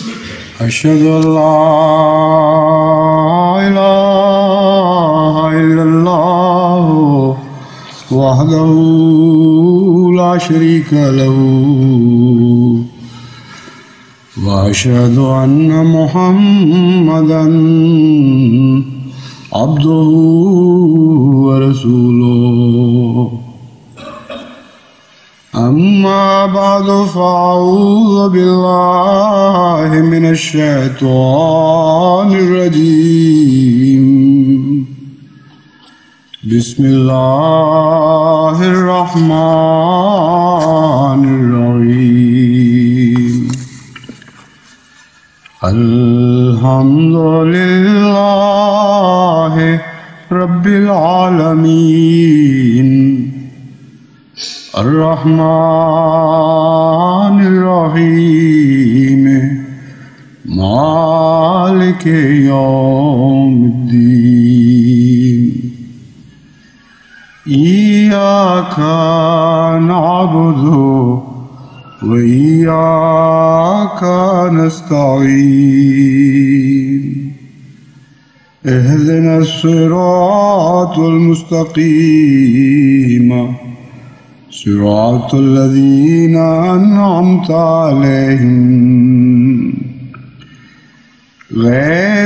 أشهد أن لا إله إلا الله وحده لا شريك له وأشهد أن محمدا عبده ورسوله أما بعد فأعوذ بالله من الشيطان الرجيم بسم الله الرحمن الرحيم الحمد لله رب العالمين الرحمن الرحيم مالك يوم الدين إياك نعبد وإياك نستعين اهدنا الصراط المستقيم صراط الذين أنعمت عليهم غير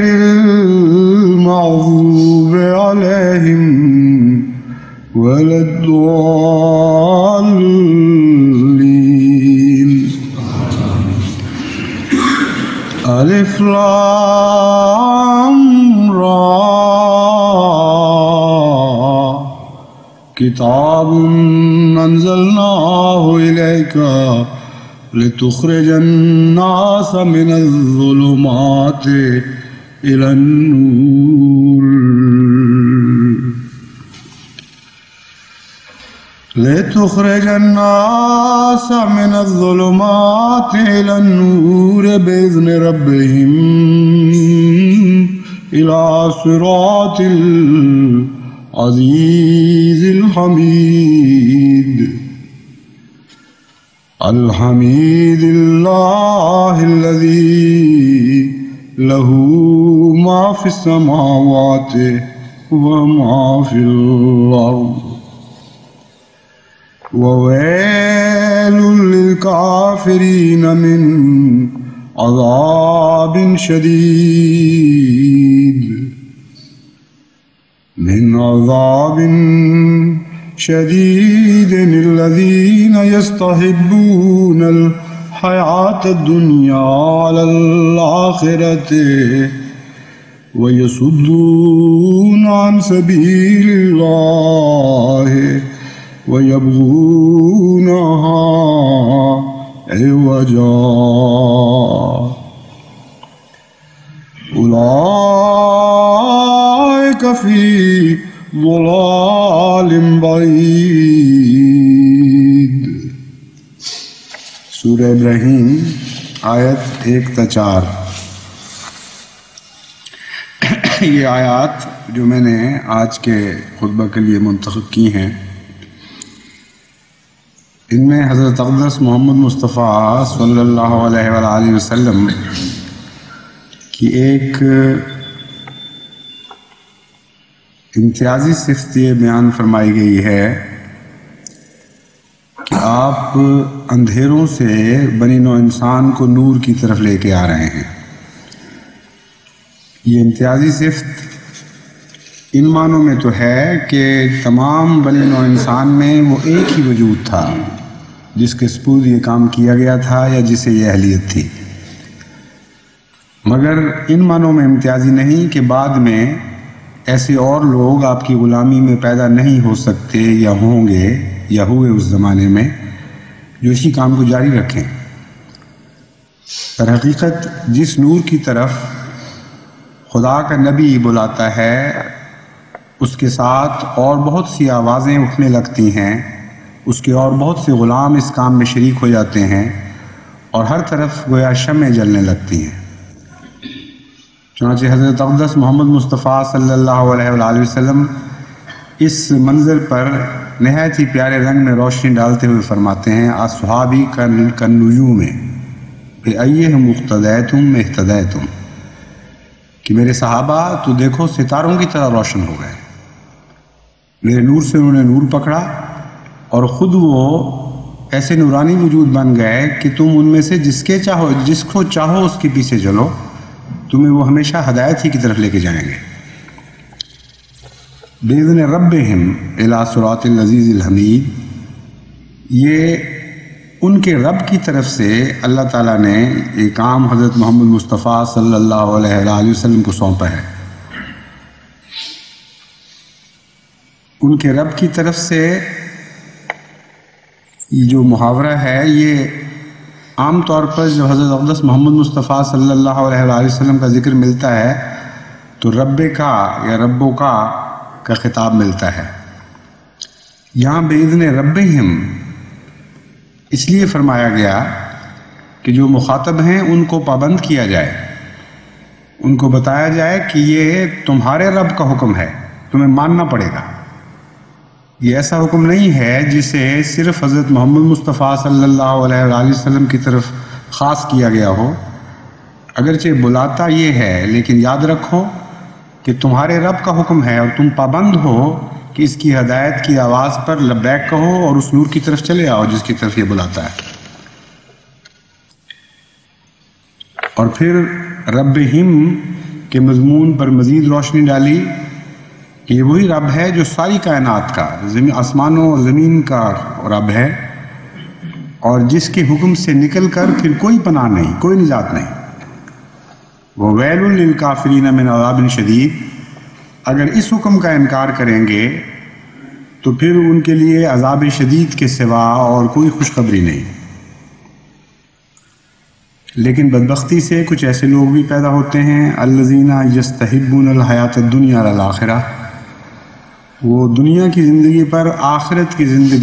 المغضوب عليهم ولا الضالين ألف لام را كتاب أنزلناه إليك لتخرج الناس من الظلمات إلى النور لتخرج الناس من الظلمات إلى النور بإذن ربهم إلى صراط العزيز الحميد الحميد لله الذي له ما في السماوات وما في الأرض وويل للكافرين من عذاب شديد الذين يستحبون الحياة الدنيا على الآخرة ويصدون عن سبيل الله ويبغونها عوجا أولئك في ضلال بعید۔ سورہ ابراہیم آیت 1-4۔ یہ آیات جو میں نے آج کے خطبہ کے لیے منتخب کی ہیں، ان میں حضرت اقدس محمد مصطفیٰ صلی اللہ علیہ وآلہ وسلم کی ایک امتیازی صفت یہ بیان فرمائی گئی ہے کہ آپ اندھیروں سے بنی نوع انسان کو نور کی طرف لے کے آ رہے ہیں۔ یہ امتیازی صفت ان معنوں میں تو ہے کہ تمام بنی نوع انسان میں وہ ایک ہی وجود تھا جس کے سپرد یہ کام کیا گیا تھا یا جسے یہ اہلیت تھی، مگر ان معنوں میں امتیازی نہیں کہ بعد میں ایسے اور لوگ آپ کی غلامی میں پیدا نہیں ہو سکتے یا ہوں گے یا ہوئے اس زمانے میں جو اسی کام کو جاری رکھیں۔ در حقیقت جس نور کی طرف خدا کا نبی بلاتا ہے اس کے ساتھ اور بہت سی آوازیں اٹھنے لگتی ہیں، اس کے اور بہت سے غلام اس کام میں شریک ہو جاتے ہیں اور ہر طرف گویا شمعیں جلنے لگتی ہیں۔ چنانچہ حضرت اقدس محمد مصطفیٰ صلی اللہ علیہ وآلہ وسلم اس منظر پر نہایت ہی پیارے رنگ میں روشنی ڈالتے ہوئے فرماتے ہیں اصحابی کالنجوم، بِأَيِّهِمْ اقْتَدَيْتُمْ اهْتَدَيْتُمْ کہ میرے صحابہ تو دیکھو ستاروں کی طرح روشن ہو گئے، میرے نور سے انہوں نے نور پکڑا اور خود وہ ایسے نورانی وجود بن گئے کہ تم ان میں سے جس کو چاہو اس کے پیچھے چلو، تمہیں وہ ہمیشہ ہدایت ہی کی طرف لے کے جائیں گے۔ بِإِذْنِ رَبِّهِمْ إِلَىٰ صِرَاطِ الْعَزِيزِ الْحَمِيدِ، یہ ان کے رب کی طرف سے اللہ تعالیٰ نے یہ کام حضرت محمد مصطفیٰ صلی اللہ علیہ وآلہ وسلم کو سونپا ہے۔ ان کے رب کی طرف سے جو محاورہ ہے یہ عام طور پر جو حضرت اقدس محمد مصطفیٰ صلی اللہ علیہ وآلہ وسلم کا ذکر ملتا ہے تو رب کا یا ربوں کا خطاب ملتا ہے۔ یہاں بِإِذْنِ رَبِّهِمْ اس لیے فرمایا گیا کہ جو مخاطب ہیں ان کو پابند کیا جائے، ان کو بتایا جائے کہ یہ تمہارے رب کا حکم ہے، تمہیں ماننا پڑے گا۔ یہ ایسا حکم نہیں ہے جسے صرف حضرت محمد مصطفیٰ صلی اللہ علیہ وآلہ وسلم کی طرف خاص کیا گیا ہو، اگرچہ بلاتا یہ ہے لیکن یاد رکھو کہ تمہارے رب کا حکم ہے اور تم پابند ہو کہ اس کی ہدایت کی آواز پر لبیک کہو اور اس نور کی طرف چلے آؤ جس کی طرف یہ بلاتا ہے۔ اور پھر ربہم کے مضمون پر مزید روشنی ڈالی کہ یہ وہی رب ہے جو ساری کائنات کا، آسمانوں اور زمین کا رب ہے، اور جس کے حکم سے نکل کر پھر کوئی پناہ نہیں، کوئی نجات نہیں۔ وَوَيْلٌ لِّلْكَافِرِينَ مِنْ عَذَابٍ شَدِيدٍ، اگر اس حکم کا انکار کریں گے تو پھر ان کے لیے عذاب شدید کے سوا اور کوئی خوشخبری نہیں۔ لیکن بدبختی سے کچھ ایسے لوگ بھی پیدا ہوتے ہیں الذین یستحبون الحیات الدنیا علی الآخرہ، وہ دنیا کی زندگی پر آخرت کی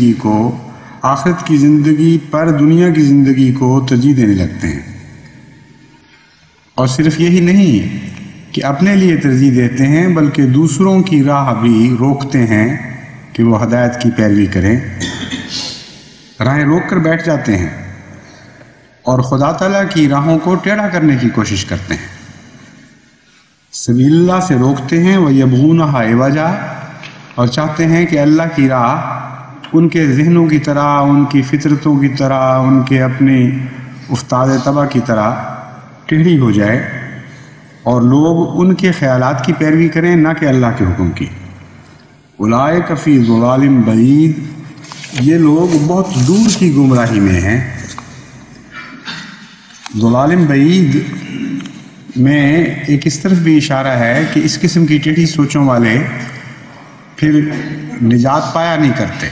زندگی پر دنیا کی زندگی کو ترجیح دینے لگتے ہیں، اور صرف یہی نہیں کہ اپنے لیے ترجیح دیتے ہیں بلکہ دوسروں کی راہ بھی روکتے ہیں کہ وہ ہدایت کی پیروی کریں، راہیں روک کر بیٹھ جاتے ہیں اور خدا تعالیٰ کی راہوں کو ٹیڑھا کرنے کی کوشش کرتے ہیں، سبیل اللہ سے روکتے ہیں، وَيَبْغُونَهَا عِوَجًا، اور چاہتے ہیں کہ اللہ کی راہ ان کے ذہنوں کی طرح، ان کی فطرتوں کی طرح، ان کے اپنی استاد طبع کی طرح ٹیڑھی ہو جائے اور لوگ ان کے خیالات کی پیروی کریں نہ کہ اللہ کے حکم کی۔ اولئک فی ضلال بعید، یہ لوگ بہت دور کی گمراہی میں ہیں۔ ضلال بعید میں ایک اس طرف بھی اشارہ ہے کہ اس قسم کی ٹیڑھی سوچوں والے پھر نجات پایا نہیں کرتے،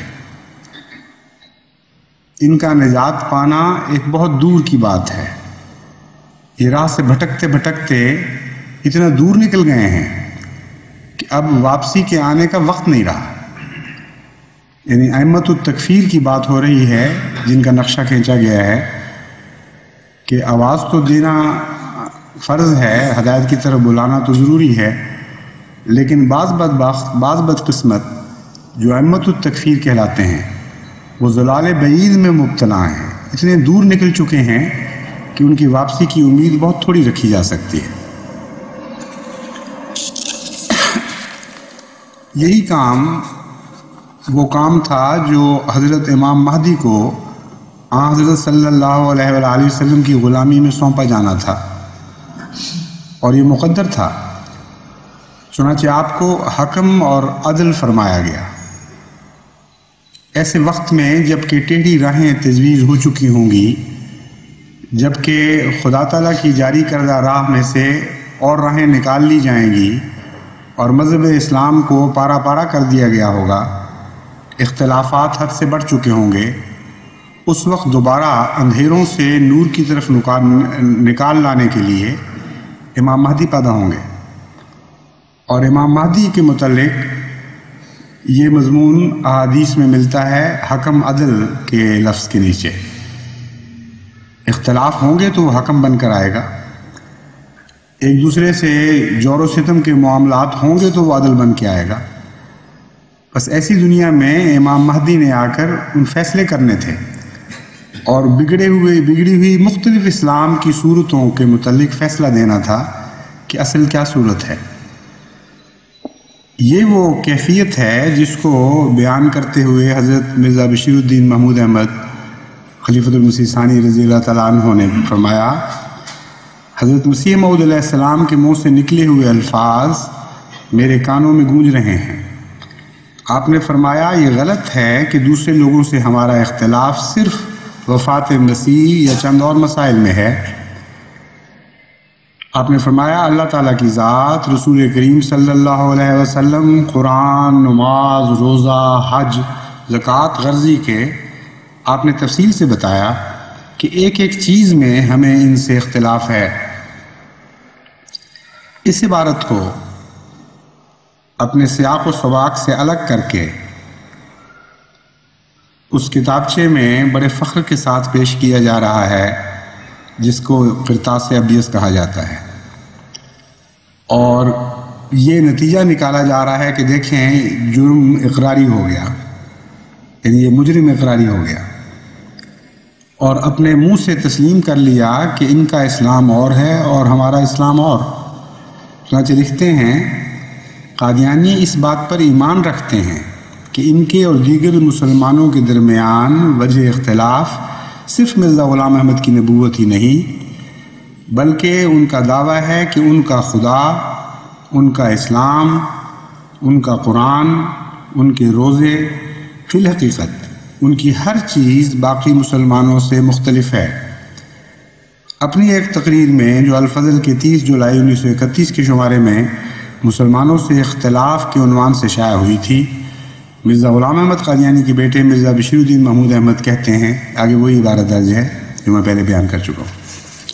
ان کا نجات پانا ایک بہت دور کی بات ہے۔ یہ راہ سے بھٹکتے بھٹکتے اتنا دور نکل گئے ہیں کہ اب واپسی کے آنے کا وقت نہیں رہا۔ یعنی ائمۃ التکفیر کی بات ہو رہی ہے جن کا نقشہ کھینچا گیا ہے کہ آواز تو دینا فرض ہے، ہدایت کی طرف بلانا تو ضروری ہے، لیکن بعض بدقسمت جو ائمۃ التکفیر کہلاتے ہیں وہ ضلال بعید میں مبتلا ہیں، اتنے دور نکل چکے ہیں کہ ان کی واپسی کی امید بہت تھوڑی رکھی جا سکتی ہے۔ یہی کام وہ کام تھا جو حضرت امام مہدی کو حضرت صلی اللہ علیہ وآلہ وسلم کی غلامی میں سونپا جانا تھا، اور یہ مقدر تھا، چنانچہ آپ کو حکم اور عدل فرمایا گیا۔ ایسے وقت میں جب کہ ٹیڑھی راہیں تجویز ہو چکی ہوں گی، جب کہ خدا تعالیٰ کی جاری کردہ راہ میں سے اور راہیں نکال لی جائیں گی اور مذہب اسلام کو پارا پارا کر دیا گیا ہوگا، اختلافات حد سے بڑھ چکے ہوں گے، اس وقت دوبارہ اندھیروں سے نور کی طرف نکال لانے کے لیے امام مہدی پیدا ہوں گے۔ اور امام مہدی کے متعلق یہ مضمون احادیث میں ملتا ہے حکم عدل کے لفظ کے نیچے۔ اختلاف ہوں گے تو وہ حکم بن کر آئے گا، ایک دوسرے سے جور و ستم کے معاملات ہوں گے تو وہ عدل بن کے آئے گا۔ بس ایسی دنیا میں امام مہدی نے آ کر ان فیصلے کرنے تھے اور بگڑی ہوئی مختلف اسلام کی صورتوں کے متعلق فیصلہ دینا تھا کہ اصل کیا صورت ہے۔ یہ وہ کیفیت ہے جس کو بیان کرتے ہوئے حضرت مرزا بشیر الدین محمود احمد خلیفۃ المسیح ثانی رضی اللہ تعالیٰ عنہ نے فرمایا، حضرت مسیح موعود علیہ السلام کے منہ سے نکلے ہوئے الفاظ میرے کانوں میں گونج رہے ہیں۔ آپ نے فرمایا یہ غلط ہے کہ دوسرے لوگوں سے ہمارا اختلاف صرف وفات مسیح یا چند اور مسائل میں ہے۔ آپ نے فرمایا اللہ تعالیٰ کی ذات، رسول کریم صلی اللہ علیہ وسلم، قرآن، نماز، روزہ، حج، زکوٰۃ، غرضی کے آپ نے تفصیل سے بتایا کہ ایک ایک چیز میں ہمیں ان سے اختلاف ہے۔ اس عبارت کو اپنے سیاق و سباق سے الگ کر کے اس کتابچے میں بڑے فخر کے ساتھ پیش کیا جا رہا ہے جس کو قرطاس ابیض کہا جاتا ہے، اور یہ نتیجہ نکالا جا رہا ہے کہ دیکھیں جرم اقراری ہو گیا، یعنی یہ مجرم اقراری ہو گیا اور اپنے منہ سے تسلیم کر لیا کہ ان کا اسلام اور ہے اور ہمارا اسلام اور۔ چنانچہ لکھتے ہیں قادیانی اس بات پر ایمان رکھتے ہیں کہ ان کے اور دیگر مسلمانوں کے درمیان وجہ اختلاف صرف مرزا غلام احمد کی نبوت ہی نہیں، بلکہ ان کا دعویٰ ہے کہ ان کا خدا، ان کا اسلام، ان کا قرآن، ان کے روزے، فی الحقیقت ان کی ہر چیز باقی مسلمانوں سے مختلف ہے۔ اپنی ایک تقریر میں جو الفضل کے 30 جولائی 1931 کے شمارے میں مسلمانوں سے اختلاف کے عنوان سے شائع ہوئی تھی، مرزا غلام احمد قادیانی کے بیٹے مرزا بشیر الدین محمود احمد کہتے ہیں، آگے وہی عبارت درج ہے جو میں پہلے بیان کر چکا ہوں۔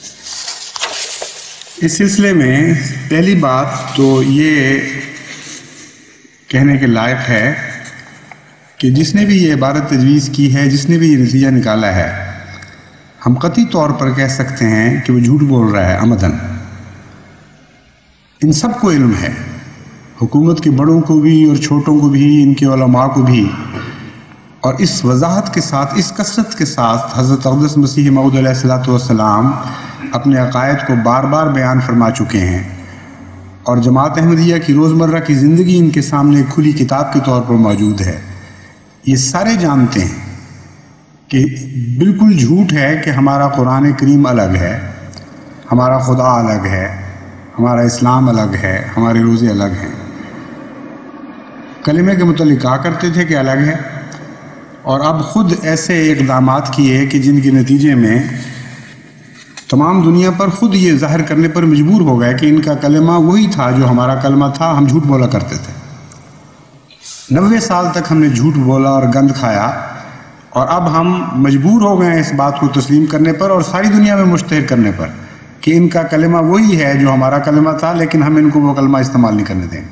اس سلسلے میں پہلی بات تو یہ کہنے کے لائق ہے کہ جس نے بھی یہ عبارت تجویز کی ہے، جس نے بھی یہ نتیجہ نکالا ہے، ہم قطعی طور پر کہہ سکتے ہیں کہ وہ جھوٹ بول رہا ہے عمدن۔ ان سب کو علم ہے، حکومت کے بڑوں کو بھی اور چھوٹوں کو بھی، ان کے علماء کو بھی، اور اس وضاحت کے ساتھ، اس کثرت کے ساتھ حضرت اقدس مسیح موعود علیہ السلام اپنے عقائد کو بار بار بیان فرما چکے ہیں، اور جماعت احمدیہ کی روزمرہ کی زندگی ان کے سامنے کھلی کتاب کے طور پر موجود ہے۔ یہ سارے جانتے ہیں کہ بالکل جھوٹ ہے کہ ہمارا قرآن کریم الگ ہے، ہمارا خدا الگ ہے، ہمارا اسلام الگ ہے، ہمارے روزے الگ ہیں۔ کلمے کے متعلق کہا کرتے تھے کہ الگ ہے، اور اب خود ایسے اقدامات کیے کہ جن کے نتیجے میں تمام دنیا پر خود یہ ظاہر کرنے پر مجبور ہو گئے کہ ان کا کلمہ وہی تھا جو ہمارا کلمہ تھا، ہم جھوٹ بولا کرتے تھے۔ 90 سال تک ہم نے جھوٹ بولا اور گند کھایا، اور اب ہم مجبور ہو گئے ہیں اس بات کو تسلیم کرنے پر اور ساری دنیا میں مشتہر کرنے پر کہ ان کا کلمہ وہی ہے جو ہمارا کلمہ تھا، لیکن ہم ان کو وہ کلمہ استعمال نہیں کرنے دیں۔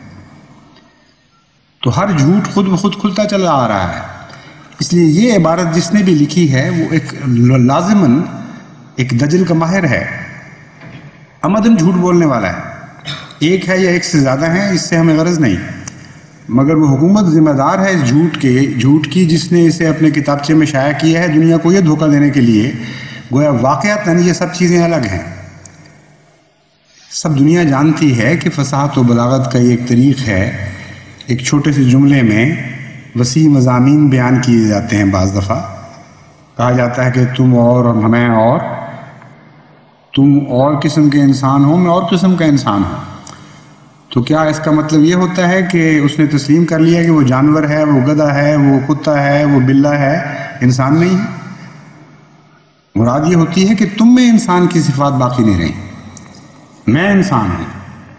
تو ہر جھوٹ خود بخود کھلتا چلا آ رہا ہے۔ اس لیے یہ عبارت جس نے بھی لکھی ہے وہ ایک لازماً ایک دجل کا ماہر ہے، عمدن جھوٹ بولنے والا ہے۔ ایک ہے یا ایک سے زیادہ ہیں، اس سے ہمیں غرض نہیں، مگر وہ حکومت ذمہ دار ہے اس جھوٹ کی جس نے اسے اپنے کتابچے میں شائع کیا ہے، دنیا کو یہ دھوکہ دینے کے لیے گویا واقعتاً یہ سب چیزیں الگ ہیں۔ سب دنیا جانتی ہے کہ فصاحت و بلاغت کا یہ ایک طریق ہے، ایک چھوٹے سے جملے میں وسیع مضامین بیان کیے جاتے ہیں۔ بعض دفعہ کہا جاتا ہے کہ تم اور ہمیں اور، تم اور قسم کے انسان ہو، میں اور قسم کا انسان ہوں۔ تو کیا اس کا مطلب یہ ہوتا ہے کہ اس نے تسلیم کر لیا کہ وہ جانور ہے، وہ گدھا ہے، وہ کتا ہے، وہ بلہ ہے، انسان نہیں ہے؟ مراد یہ ہوتی ہے کہ تم میں انسان کی صفات باقی نہیں رہی۔ میں انسان ہوں،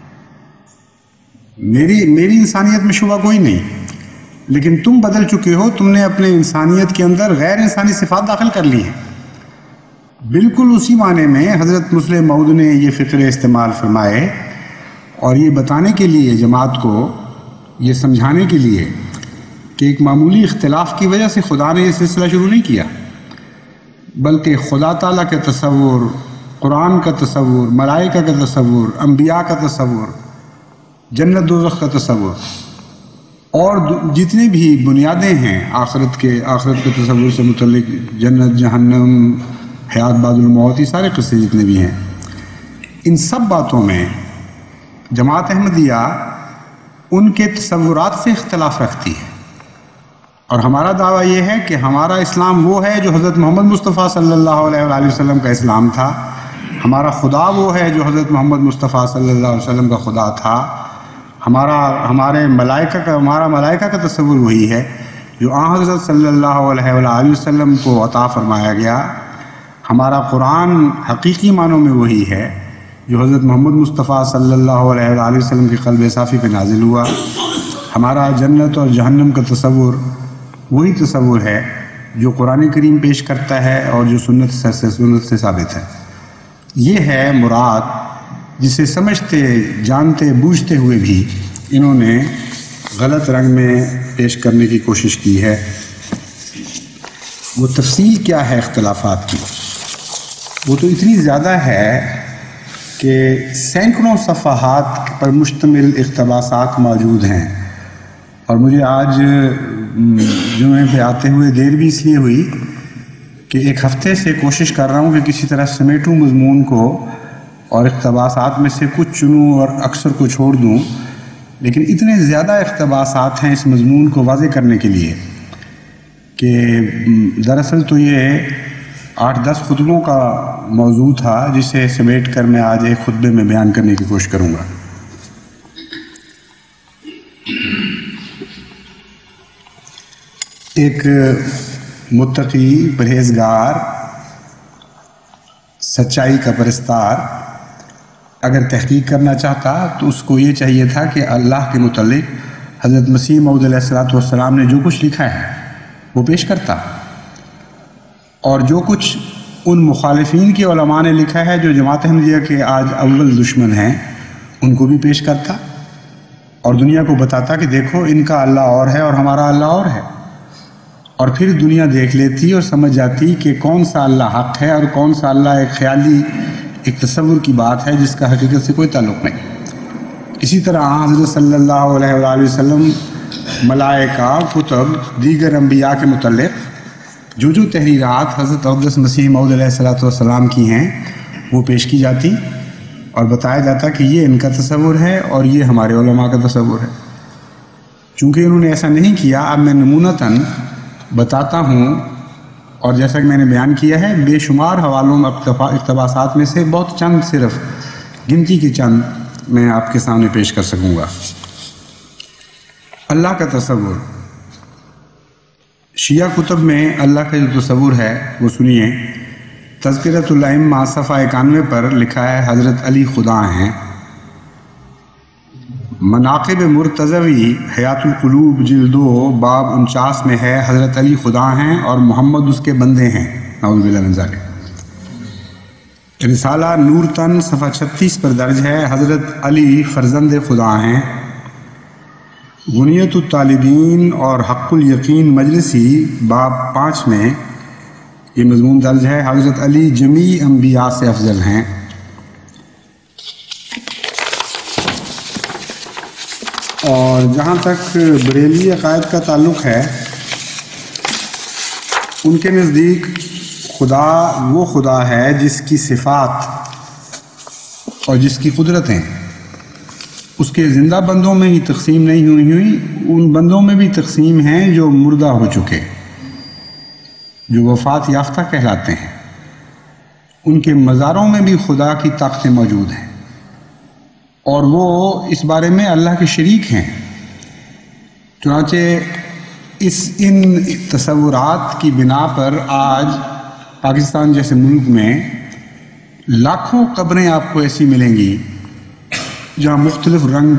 میری انسانیت میں شبہ کوئی نہیں، لیکن تم بدل چکے ہو، تم نے اپنے انسانیت کے اندر غیر انسانی صفات داخل کر لی ہیں۔ بالکل اسی معنی میں حضرت مسلم موعود نے یہ فقرے استعمال فرمائے، اور یہ بتانے کے لیے جماعت کو، یہ سمجھانے کے لیے کہ ایک معمولی اختلاف کی وجہ سے خدا نے یہ سلسلہ شروع نہیں کیا، بلکہ خدا تعالیٰ کا تصور، قرآن کا تصور، ملائکہ کا تصور، انبیاء کا تصور، جنت دوزخ کا تصور، اور جتنی بھی بنیادیں ہیں آخرت کے تصور سے متعلق، جنت، جہنم، حیات بعد الموت، یہ سارے قصے جتنے بھی ہیں، ان سب باتوں میں جماعت احمدیہ ان کے تصورات سے اختلاف رکھتی ہے، اور ہمارا دعویٰ یہ ہے کہ ہمارا اسلام وہ ہے جو حضرت محمد مصطفیٰ صلی اللہ علیہ وآلہ وسلم کا اسلام تھا، ہمارا خدا وہ ہے جو حضرت محمد مصطفیٰ صلی اللہ علیہ وسلم کا خدا تھا، ہمارا ملائکہ کا تصور وہی ہے جو آن حضرت صلی اللہ علیہ وآلہ وسلم کو عطا فرمایا گیا، ہمارا قرآن حقیقی معنوں میں وہی ہے جو حضرت محمد مصطفیٰ صلی اللہ علیہ وآلہ وسلم کی قلب صافی پہ نازل ہوا، ہمارا جنت اور جہنم کا تصور وہی تصور ہے جو قرآن کریم پیش کرتا ہے اور جو سنت سے ثابت ہے۔ یہ ہے مراد جسے سمجھتے، جانتے، بوجھتے ہوئے بھی انہوں نے غلط رنگ میں پیش کرنے کی کوشش کی ہے۔ وہ تفصیل کیا ہے اختلافات کی؟ وہ تو اتنی زیادہ ہے کہ سینکڑوں صفحات پر مشتمل اقتباسات موجود ہیں، اور مجھے آج جمعے پہ آتے ہوئے دیر بھی اس لیے ہوئی کہ ایک ہفتے سے کوشش کر رہا ہوں کہ کسی طرح سمیٹوں مضمون کو اور اقتباسات میں سے کچھ چنوں اور اکثر کو چھوڑ دوں، لیکن اتنے زیادہ اقتباسات ہیں اس مضمون کو واضح کرنے کے لیے کہ دراصل تو یہ 8-10 خطبوں کا موضوع تھا جسے سمیٹ کر میں آج ایک خطبے میں بیان کرنے کی کوشش کروں گا۔ ایک متقی، پرہیزگار، سچائی کا پرستار اگر تحقیق کرنا چاہتا تو اس کو یہ چاہیے تھا کہ اللہ کے متعلق حضرت مسیح موعود علیہ السلام نے جو کچھ لکھا ہے وہ پیش کرتا، اور جو کچھ ان مخالفین کے علماء نے لکھا ہے جو جماعت احمدیہ کے آج اول دشمن ہیں ان کو بھی پیش کرتا، اور دنیا کو بتاتا کہ دیکھو ان کا اللہ اور ہے اور ہمارا اللہ اور ہے، اور پھر دنیا دیکھ لیتی اور سمجھ جاتی کہ کون سا اللہ حق ہے اور کون سا اللہ ایک خیالی، ایک تصور کی بات ہے جس کا حقیقت سے کوئی تعلق نہیں۔ اسی طرح حضرت صلی اللہ علیہ وآلہ وسلم، ملائکہ، کتب، دیگر انبیاء کے متعلق جو تحریرات حضرت اقدس مسیح موعود علیہ السلام کی ہیں وہ پیش کی جاتی اور بتایا جاتا کہ یہ ان کا تصور ہے اور یہ ہمارے علماء کا تصور ہے۔ چونکہ انہوں نے ایسا نہیں کیا، اب میں نمونتاً بتاتا ہوں، اور جیسا کہ میں نے بیان کیا ہے بے شمار حوالوں میں اقتباسات میں سے بہت چند، صرف گنتی کے چند میں آپ کے سامنے پیش کر سکوں گا۔ اللہ کا تصور، شیعہ کتب میں اللہ کا جو تصور ہے وہ سنیے۔ تذکرۃ الائمہ صفحہ 91 پر لکھا ہے حضرت علی خدا ہیں۔ مناقب مرتضوی حیات القلوب جلد 2 باب 49 میں ہے حضرت علی خدا ہیں اور محمد اس کے بندے ہیں، نعوذ باللہ من ذالک۔ رسالہ نور تن صفحہ 36 پر درج ہے حضرت علی فرزند خدا ہیں۔ غنیت الطالبین اور حق الیقین مجلسی باب 5 میں یہ مضمون درج ہے حضرت علی جمیع انبیاء سے افضل ہیں۔ اور جہاں تک بریلوی عقائد کا تعلق ہے، ان کے نزدیک خدا وہ خدا ہے جس کی صفات اور جس کی قدرتیں اس کے زندہ بندوں میں ہی تقسیم نہیں ہوئی، ان بندوں میں بھی تقسیم ہیں جو مردہ ہو چکے، جو وفات یافتہ کہلاتے ہیں، ان کے مزاروں میں بھی خدا کی طاقتیں موجود ہیں، اور وہ اس بارے میں اللہ کے شریک ہیں۔ چنانچہ ان تصورات کی بنا پر آج پاکستان جیسے ملک میں لاکھوں قبریں آپ کو ایسی ملیں گی جہاں مختلف رنگ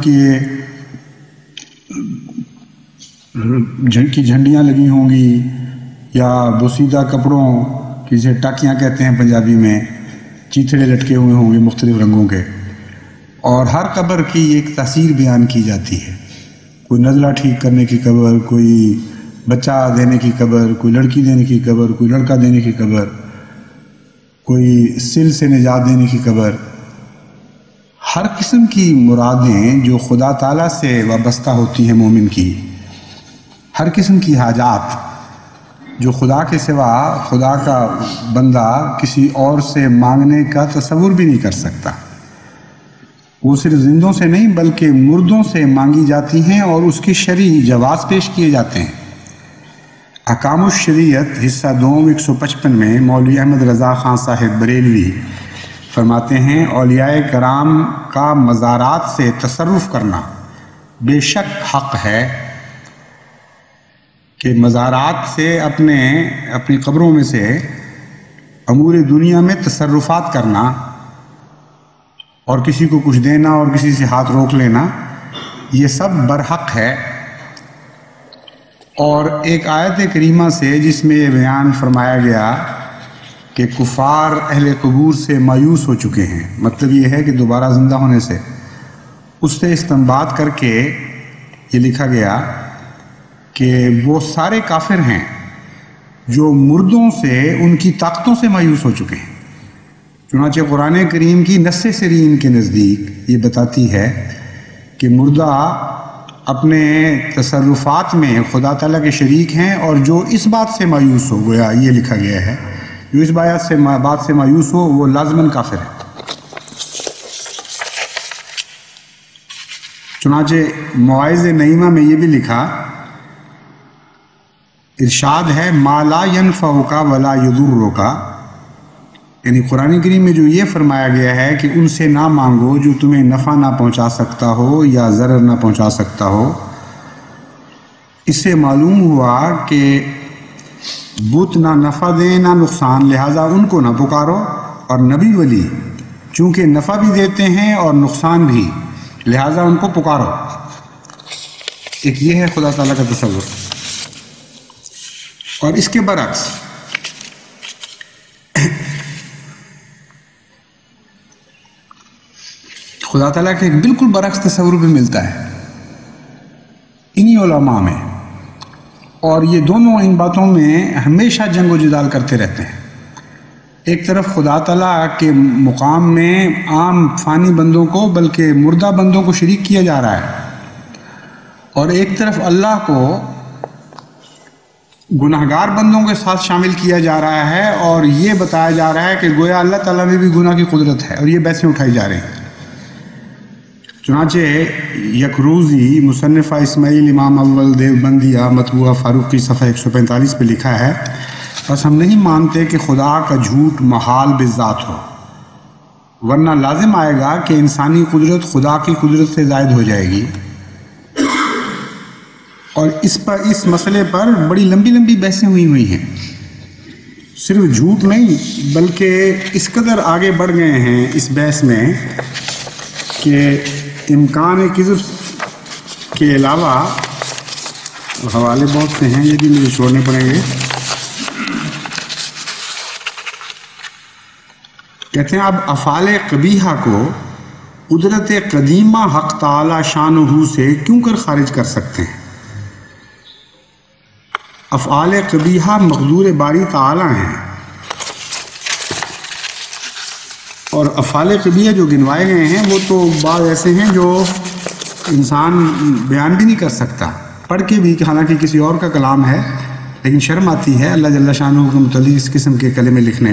کی جھنڈیاں لگی ہوں گی، یا بوسیدہ کپڑوں کی جسے ٹاکیاں کہتے ہیں پنجابی میں، چیتھڑے لٹکے ہوئے ہوں گے مختلف رنگوں کے، اور ہر قبر کی ایک تاثیر بیان کی جاتی ہے۔ کوئی نزلہ ٹھیک کرنے کی قبر، کوئی بچہ دینے کی قبر، کوئی لڑکی دینے کی قبر، کوئی لڑکا دینے کی قبر، کوئی سل سے نجات دینے کی قبر، ہر قسم کی مرادیں جو خدا تعالیٰ سے وابستہ ہوتی ہیں مومن کی، ہر قسم کی حاجات جو خدا کے سوا خدا کا بندہ کسی اور سے مانگنے کا تصور بھی نہیں کر سکتا، وہ صرف زندوں سے نہیں بلکہ مردوں سے مانگی جاتی ہیں اور اس کی شرعی جواز پیش کیے جاتے ہیں۔ احکام الشریعت حصہ دوم 155 میں مولوی احمد رضا خان صاحب بریلوی فرماتے ہیں، اولیاء کرام کا مزارات سے تصرف کرنا بے شک حق ہے کہ مزارات سے اپنی قبروں میں سے امور دنیا میں تصرفات کرنا اور کسی کو کچھ دینا اور کسی سے ہاتھ روک لینا، یہ سب برحق ہے۔ اور ایک آیت کریمہ سے جس میں یہ بیان فرمایا گیا کہ کفار اہل قبور سے مایوس ہو چکے ہیں، مطلب یہ ہے کہ دوبارہ زندہ ہونے سے، اس سے استنباط کر کے یہ لکھا گیا کہ وہ سارے کافر ہیں جو مردوں سے ان کی طاقتوں سے مایوس ہو چکے ہیں۔ چنانچہ قرآن کریم کی نص سرین کے نزدیک یہ بتاتی ہے کہ مردہ اپنے تصرفات میں خدا تعالیٰ کے شریک ہیں، اور جو اس بات سے مایوس ہو گیا، یہ لکھا گیا ہے، جو اس بات سے مایوس ہو وہ لازماً کافر ہے۔ چنانچہ مواعظ نعیمہ میں یہ بھی لکھا، ارشاد ہے ما لا ینفعک ولا یضرک، یعنی قرآن کریم میں جو یہ فرمایا گیا ہے کہ ان سے نہ مانگو جو تمہیں نفع نہ پہنچا سکتا ہو یا ضرر نہ پہنچا سکتا ہو، اس سے معلوم ہوا کہ بت نہ نفع دیں نہ نقصان، لہٰذا ان کو نہ پکارو، اور نبی ولی چونکہ نفع بھی دیتے ہیں اور نقصان بھی، لہٰذا ان کو پکارو۔ ایک یہ ہے خدا تعالیٰ کا تصور۔ اور اس کے برعکس خدا تعالیٰ کے ایک بالکل برعکس تصور بھی ملتا ہے انہی علماء میں، اور یہ دونوں ان باتوں میں ہمیشہ جنگ و جدال کرتے رہتے ہیں۔ ایک طرف خدا تعالیٰ کے مقام میں عام فانی بندوں کو بلکہ مردہ بندوں کو شریک کیا جا رہا ہے، اور ایک طرف اللہ کو گناہگار بندوں کے ساتھ شامل کیا جا رہا ہے، اور یہ بتایا جا رہا ہے کہ گویا اللہ تعالیٰ میں بھی گناہ کی قدرت ہے، اور یہ بحثیں اٹھائی جا رہی ہیں۔ چنانچہ یکروزی مصنفہ اسماعیل امام اول دیوبندیہ مطبوعہ فاروقی صفحہ 145 پہ لکھا ہے، بس ہم نہیں مانتے کہ خدا کا جھوٹ محال بذات ہو، ورنہ لازم آئے گا کہ انسانی قدرت خدا کی قدرت سے زائد ہو جائے گی۔ اور اس مسئلے پر بڑی لمبی بحثیں ہوئی ہیں، صرف جھوٹ نہیں بلکہ اس قدر آگے بڑھ گئے ہیں اس بحث میں کہ امکان کذب کے علاوہ حوالے بہت سے ہیں، یہ بھی مجھے چھوڑنے پڑیں گے۔ کہتے ہیں اب افعال قبیحہ کو قدرت قدیمہ حق تعالی شانہ سے کیوں کر خارج کر سکتے ہیں؟ افعال قبیحہ مقدور باری تعالی ہیں، اور افعال قبیحہ جو گنوائے گئے ہیں وہ تو بعض ایسے ہیں جو انسان بیان بھی نہیں کر سکتا پڑھ کے بھی، کہ حالانکہ کسی اور کا کلام ہے، لیکن شرم آتی ہے اللہ جل شانہ کے متعلق اس قسم کے کلمے لکھنے۔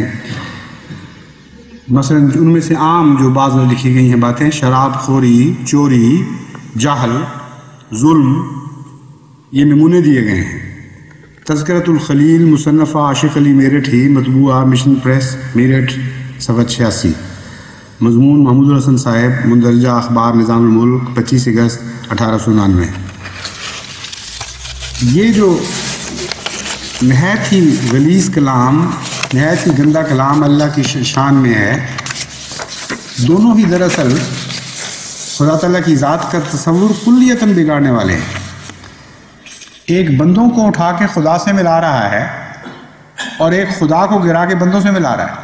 مثلا ان میں سے عام جو بعض میں لکھی گئی ہیں باتیں، شراب خوری، چوری، جہل، ظلم، یہ نمونے دیے گئے ہیں۔ تذکرۃ الخلیل مصنفہ عاشق علی میرٹھی مطبوعہ مشن پریس میرٹھ صفحہ 86، مضمون محمود الحسن صاحب، مندرجہ اخبار نظام الملک 25 اگست 1899۔ یہ جو نہایت ہی غلیظ کلام، نہایت ہی گندہ کلام اللہ کی شان میں ہے، دونوں ہی دراصل خدا تعالیٰ کی ذات کا تصور کلیتاً بگاڑنے والے ہیں۔ ایک بندوں کو اٹھا کے خدا سے ملا رہا ہے، اور ایک خدا کو گرا کے بندوں سے ملا رہا ہے۔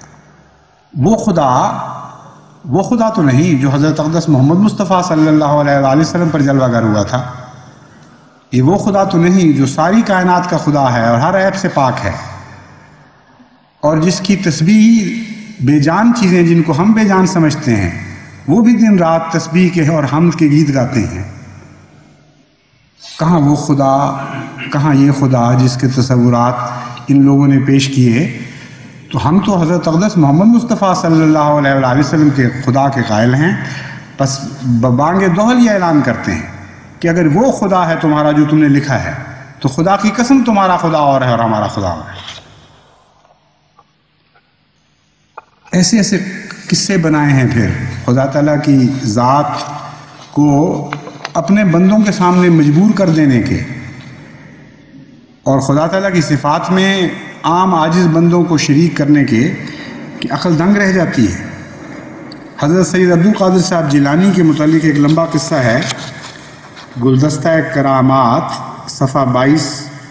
وہ خدا تو نہیں جو حضرت اقدس محمد مصطفیٰ صلی اللہ علیہ وآلہ وسلم پر جلوہ گر ہوا تھا، یہ وہ خدا تو نہیں جو ساری کائنات کا خدا ہے اور ہر عیب سے پاک ہے، اور جس کی تسبیح بے جان چیزیں جن کو ہم بے جان سمجھتے ہیں وہ بھی دن رات تسبیح کے اور حمد کے گیت گاتے ہیں۔ کہاں وہ خدا، کہاں یہ خدا جس کے تصورات ان لوگوں نے پیش کیے؟ تو ہم تو حضرت اقدس محمد مصطفیٰ صلی اللہ علیہ وآلہ وسلم کے خدا کے قائل ہیں، بس ببانگ دوہل یہ اعلان کرتے ہیں کہ اگر وہ خدا ہے تمہارا جو تم نے لکھا ہے تو خدا کی قسم تمہارا خدا اور ہے اور ہمارا خدا اور ہے۔ ایسے ایسے قصے بنائے ہیں پھر خدا تعالیٰ کی ذات کو اپنے بندوں کے سامنے مجبور کر دینے کے، اور خدا تعالیٰ کی صفات میں عام عاجز بندوں کو شریک کرنے کے، کہ عقل دنگ رہ جاتی ہے۔ حضرت سید عبد القادر صاحب جیلانی کے متعلق ایک لمبا قصہ ہے، گلدستہ کرامات صفحہ 22،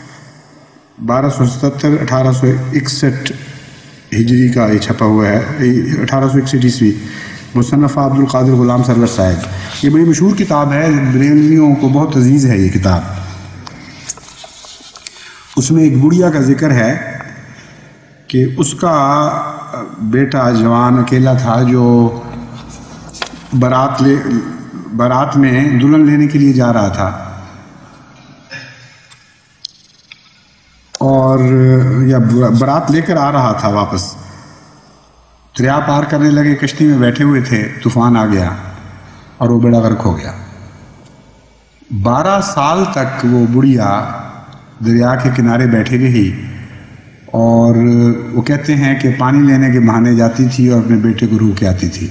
1277 1861 ہجری کا یہ چھپا ہوا ہے، 1861 عیسوی، مصنف عبد القادر غلام سرور صاحب۔ یہ بڑی مشہور کتاب ہے، بریلویوں کو بہت عزیز ہے یہ کتاب۔ اس میں ایک بڑھیا کا ذکر ہے کہ اس کا بیٹا جوان اکیلا تھا جو بارات میں دلہن لینے کے لیے جا رہا تھا، اور یا بارات لے کر آ رہا تھا واپس۔ دریا پار کرنے لگے، کشتی میں بیٹھے ہوئے تھے، طوفان آ گیا اور وہ بیڑا غرق ہو گیا۔ 12 سال تک وہ بڑھیا دریا کے کنارے بیٹھی رہی، اور وہ کہتے ہیں کہ پانی لینے کے بہانے جاتی تھی اور اپنے بیٹے کو روح کے آتی تھی۔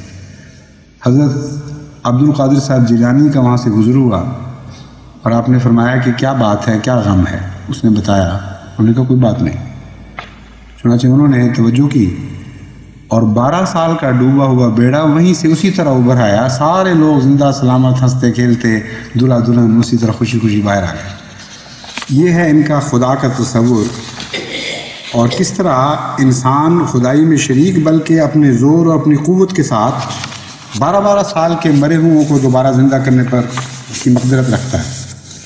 حضرت عبد القادر صاحب جیلانی کا وہاں سے گزر ہوا، اور آپ نے فرمایا کہ کیا بات ہے، کیا غم ہے؟ اس نے بتایا، انہوں نے کہا کوئی بات نہیں۔ چنانچہ انہوں نے توجہ کی، اور 12 سال کا ڈوبا ہوا بیڑا وہیں سے اسی طرح ابھر آیا، سارے لوگ زندہ سلامت ہنستے کھیلتے، دلہا دلہن اسی طرح خوشی خوشی باہر آ گئے۔ یہ ہے ان کا خدا کا تصور، اور کس طرح انسان خدائی میں شریک بلکہ اپنے زور اور اپنی قوت کے ساتھ 12 سال کے مرے ہوئوں کو دوبارہ زندہ کرنے پر اس کی مقدرت رکھتا ہے۔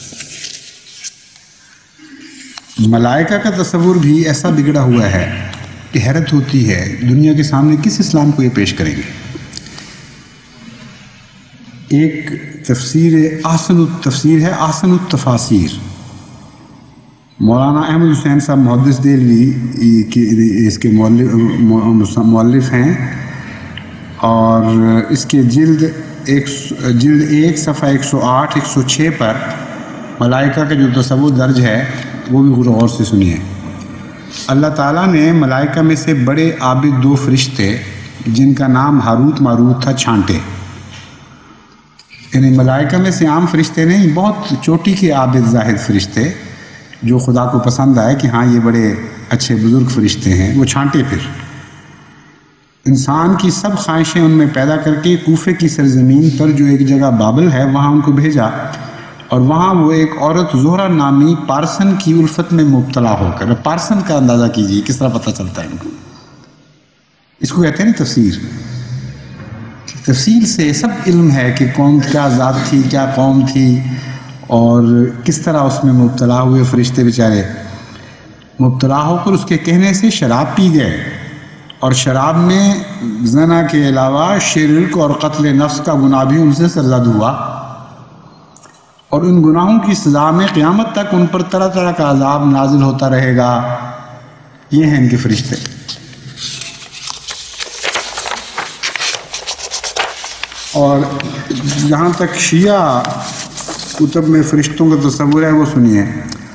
ملائکہ کا تصور بھی ایسا بگڑا ہوا ہے کہ حیرت ہوتی ہے، دنیا کے سامنے کس اسلام کو یہ پیش کریں گے؟ ایک تفسیر التفسیر ہے احسن التفاسیر، مولانا احمد حسین صاحب محدث دہلوی اس کے مؤلف ہیں، اور اس کے جلد 1 صفحہ 108 106 پر ملائکہ کا جو تصور درج ہے وہ بھی غور سے سنیے۔ اللہ تعالیٰ نے ملائکہ میں سے بڑے عابد 2 فرشتے جن کا نام ہاروت ماروت تھا چھانٹے، یعنی ملائکہ میں سے عام فرشتے نہیں، بہت چوٹی کے عابد زاہد فرشتے جو خدا کو پسند آئے کہ ہاں یہ بڑے اچھے بزرگ فرشتے ہیں، وہ چھانٹے پھر انسان کی سب خواہشیں ان میں پیدا کر کے کوفے کی سرزمین پر جو ایک جگہ بابل ہے وہاں ان کو بھیجا، اور وہاں وہ ایک عورت زہرہ نامی پارسن کی الفت میں مبتلا ہو کر، پارسن کا اندازہ کیجیے کس طرح پتہ چلتا ہے ان کو، اس کو کہتے ہیں نا تفسیر۔ تفصیل سے سب علم ہے کہ کون کیا ذات تھی، کیا قوم تھی، اور کس طرح اس میں مبتلا ہوئے فرشتے بیچارے مبتلا ہو کر اس کے کہنے سے شراب پی گئے، اور شراب میں زنا کے علاوہ شرک اور قتل نفس کا گناہ بھی ان سے سرزد ہوا، اور ان گناہوں کی سزا میں قیامت تک ان پر طرح طرح کا عذاب نازل ہوتا رہے گا۔ یہ ہیں ان کے فرشتے۔ اور جہاں تک شیعہ کتب میں فرشتوں کا تصور ہے وہ سنیے،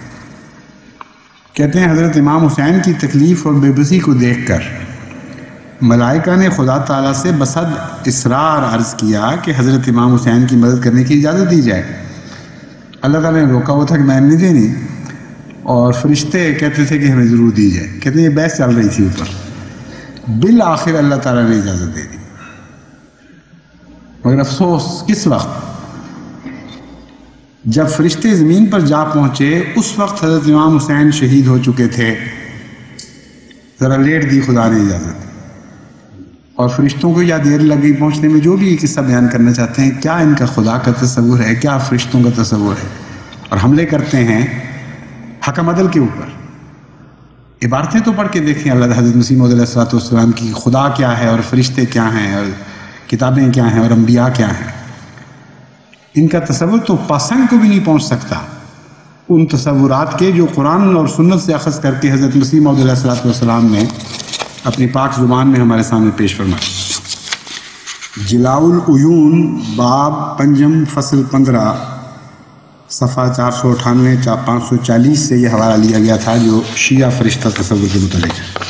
کہتے ہیں حضرت امام حسین کی تکلیف اور بے بسی کو دیکھ کر ملائکہ نے خدا تعالیٰ سے بصد اصرار عرض کیا کہ حضرت امام حسین کی مدد کرنے کی اجازت دی جائے۔ اللہ تعالیٰ نے روکا ہوا تھا کہ میں نہیں دینی، اور فرشتے کہتے تھے کہ ہمیں ضرور دی جائے، کہتے ہیں یہ بحث چل رہی تھی اوپر، بالآخر اللہ تعالیٰ نے اجازت دے دی۔ مگر افسوس کس وقت؟ جب فرشتے زمین پر جا پہنچے اس وقت حضرت امام حسین شہید ہو چکے تھے، ذرا لیٹ دی خدا نے اجازت، اور فرشتوں کو یا دیر لگ گئی پہنچنے میں۔ جو بھی یہ قصہ بیان کرنا چاہتے ہیں، کیا ان کا خدا کا تصور ہے، کیا فرشتوں کا تصور ہے، اور حملے کرتے ہیں حکم عدل کے اوپر۔ عبارتیں تو پڑھ کے دیکھیں اللہ حضرت مسیح موعود علیہ الصلوۃ والسلام کی، خدا کیا ہے اور فرشتے کیا ہیں اور کتابیں کیا ہیں اور انبیاء کیا ہیں۔ ان کا تصور تو پاسنگ کو بھی نہیں پہنچ سکتا ان تصورات کے جو قرآن اور سنت سے اخذ کر کے حضرت مسیح موعود علیہ الصلوۃ والسلام نے اپنی پاک زبان میں ہمارے سامنے پیش فرمایا۔ جلاء العیون باب پنجم فصل 15 صفحہ 498 540 سے یہ حوالہ لیا گیا تھا جو شیعہ فرشتہ تصور کے متعلق ہے۔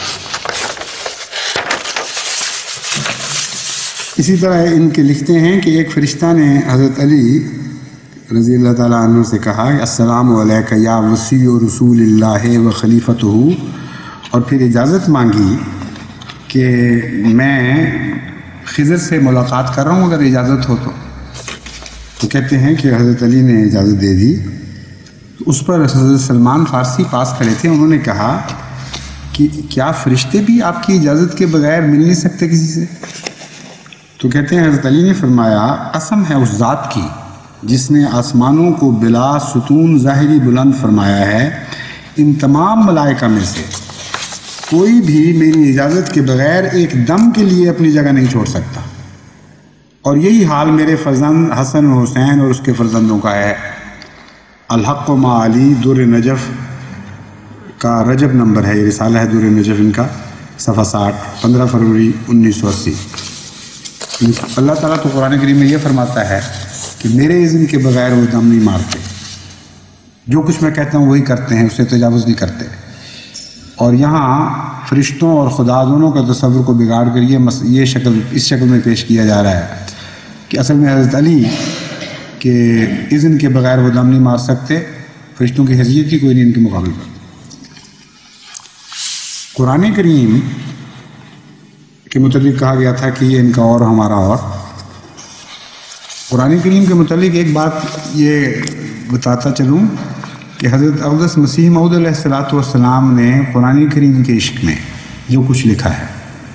اسی طرح ان کے لکھتے ہیں کہ ایک فرشتہ نے حضرت علی رضی اللہ تعالیٰ عنہ سے کہا کہ السلام علیکہ یا وصی رسول اللہ و خلیفتہ، اور پھر اجازت مانگی کہ میں خضر سے ملاقات کر رہا ہوں اگر اجازت ہو تو کہتے ہیں کہ حضرت علی نے اجازت دے دی۔ تو اس پر حضرت سلمان فارسی پاس کھڑے تھے، انہوں نے کہا کہ کیا فرشتے بھی آپ کی اجازت کے بغیر مل نہیں سکتے کسی سے؟ تو کہتے ہیں حضرت علی نے فرمایا قسم ہے اس ذات کی جس نے آسمانوں کو بلا ستون ظاہری بلند فرمایا ہے، ان تمام ملائکہ میں سے کوئی بھی میری اجازت کے بغیر ایک دم کے لیے اپنی جگہ نہیں چھوڑ سکتا، اور یہی حال میرے فرزند حسن و حسین اور اس کے فرزندوں کا ہے۔ الحق مع علی در نجف کا رجب نمبر ہے، یہ رسالہ ہے در نجف ان کا، صفحہ 60 15 فروری 1980۔ اللہ تعالیٰ تو قرآن کریم میں یہ فرماتا ہے کہ میرے اذن کے بغیر وہ دم نہیں مارتے، جو کچھ میں کہتا ہوں وہی کرتے ہیں، اسے تجاوز نہیں کرتے۔ اور یہاں فرشتوں اور خدا دونوں کا تصور کو بگاڑ کر یہ اس شکل میں پیش کیا جا رہا ہے کہ اصل میں حضرت علی کے اذن کے بغیر وہ دم نہیں مار سکتے، فرشتوں کی حیثیت ہی کوئی نہیں ان کے مقابل پر۔ قرآن کریم کے متعلق کہا گیا تھا کہ یہ ان کا اور ہمارا اور۔ قرآن کریم کے متعلق ایک بات یہ بتاتا چلوں کہ حضرت اقدس مسیح موعود علیہ الصلوۃ والسلام نے قرآن کریم کے عشق میں جو کچھ لکھا ہے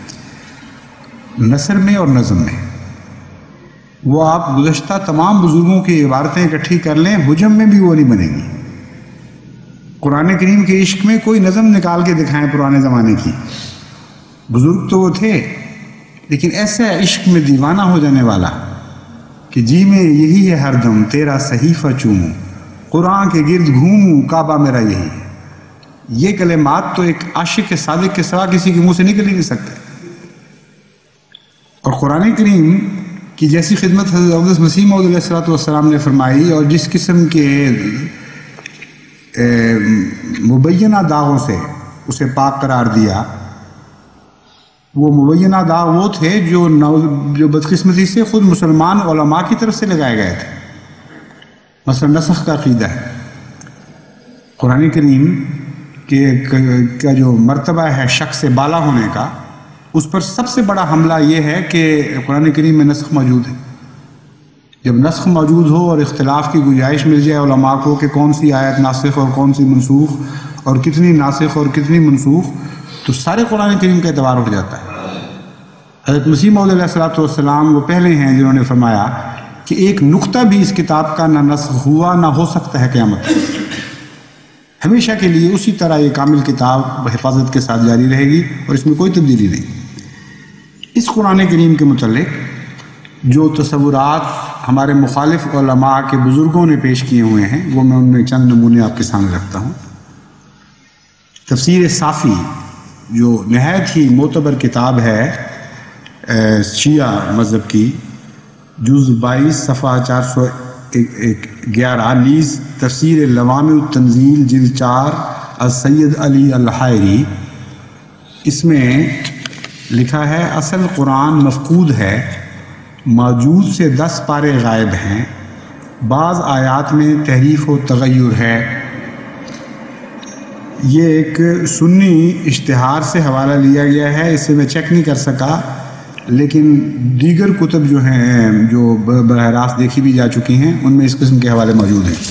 نثر میں اور نظم میں، وہ آپ گزشتہ تمام بزرگوں کی عبارتیں اکٹھی کر لیں، حجم میں بھی وہ نہیں بنے گی۔ قرآن کریم کے عشق میں کوئی نظم نکال کے دکھائیں پرانے زمانے کی، بزرگ تو وہ تھے لیکن ایسا عشق میں دیوانہ ہو جانے والا کہ جی میں یہی ہے ہر دم تیرا صحیفہ چوموں، قرآن کے گرد گھوموں کعبہ میرا یہی ہے۔ یہ کلمات تو ایک عاشق صادق کے سوا کسی کے منہ سے نکل ہی نہیں سکتے۔ اور قرآن کریم کی جیسی خدمت حضرت اقدس مسیح موعود علیہ الصلوۃ والسلام نے فرمائی، اور جس قسم کے مبینہ داغوں سے اسے پاک قرار دیا، وہ مبینہ داغ وہ تھے جو بدقسمتی سے خود مسلمان علماء کی طرف سے لگائے گئے تھے۔ مثلا نسخ کا عقیدہ ہے، قرآن کریم کا جو مرتبہ ہے شک سے بالا ہونے کا، اس پر سب سے بڑا حملہ یہ ہے کہ قرآن کریم میں نسخ موجود ہے۔ جب نسخ موجود ہو اور اختلاف کی گنجائش مل جائے علماء کو کہ کون سی آیت ناسخ اور کون سی منسوخ اور کتنی ناسخ اور کتنی منسوخ، تو سارے قرآن کریم کا اعتبار اٹھ جاتا ہے۔ حضرت مسیح موعود علیہ الصلوۃ والسلام وہ پہلے ہیں جنہوں نے فرمایا کہ ایک نقطہ بھی اس کتاب کا نہ نسخ ہوا نہ ہو سکتا ہے قیامت، ہمیشہ کے لیے اسی طرح یہ کامل کتاب حفاظت کے ساتھ جاری رہے گی اور اس میں کوئی تبدیلی نہیں۔ اس قرآن کریم کے متعلق جو تصورات ہمارے مخالف علماء کے بزرگوں نے پیش کیے ہوئے ہیں، وہ میں ان میں چند نمونے آپ کے سامنے رکھتا ہوں۔ تفسیر صافی جو نہایت ہی معتبر کتاب ہے شیعہ مذہب کی، جز 22 صفحہ 411، نیز تفسیر لوامع التنزیل جلد 4 السید علی الحائری، اس میں لکھا ہے اصل قرآن مفقود ہے، موجود سے 10 پارے غائب ہیں، بعض آیات میں تحریف و تغیر ہے۔ یہ ایک سنی اشتہار سے حوالہ لیا گیا ہے، اسے میں چیک نہیں کر سکا، لیکن دیگر کتب جو ہیں جو براہ راست دیکھی بھی جا چکی ہیں ان میں اس قسم کے حوالے موجود ہیں۔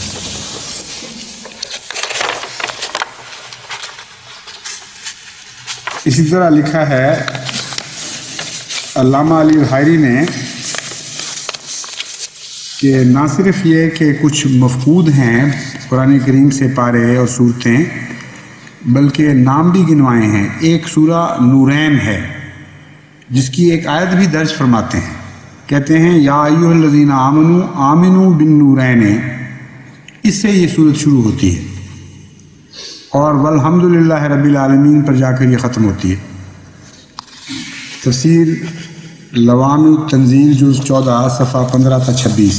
اسی طرح لکھا ہے علامہ علی الحائری نے کہ نہ صرف یہ کہ کچھ مفقود ہیں قرآن کریم سے پارے اور صورتیں، بلکہ نام بھی گنوائے ہیں۔ ایک سورہ نورین ہے جس کی ایک آیت بھی درج فرماتے ہیں، کہتے ہیں یا ایھا الذین آمنوا آمنوا بالنورین، اس سے یہ سورت شروع ہوتی ہے۔ اور والحمدللہ رب العالمین پر جا کر یہ ختم ہوتی ہے۔ تفسیر لوام التنزیل جز 14 صفحہ 15 تا 26۔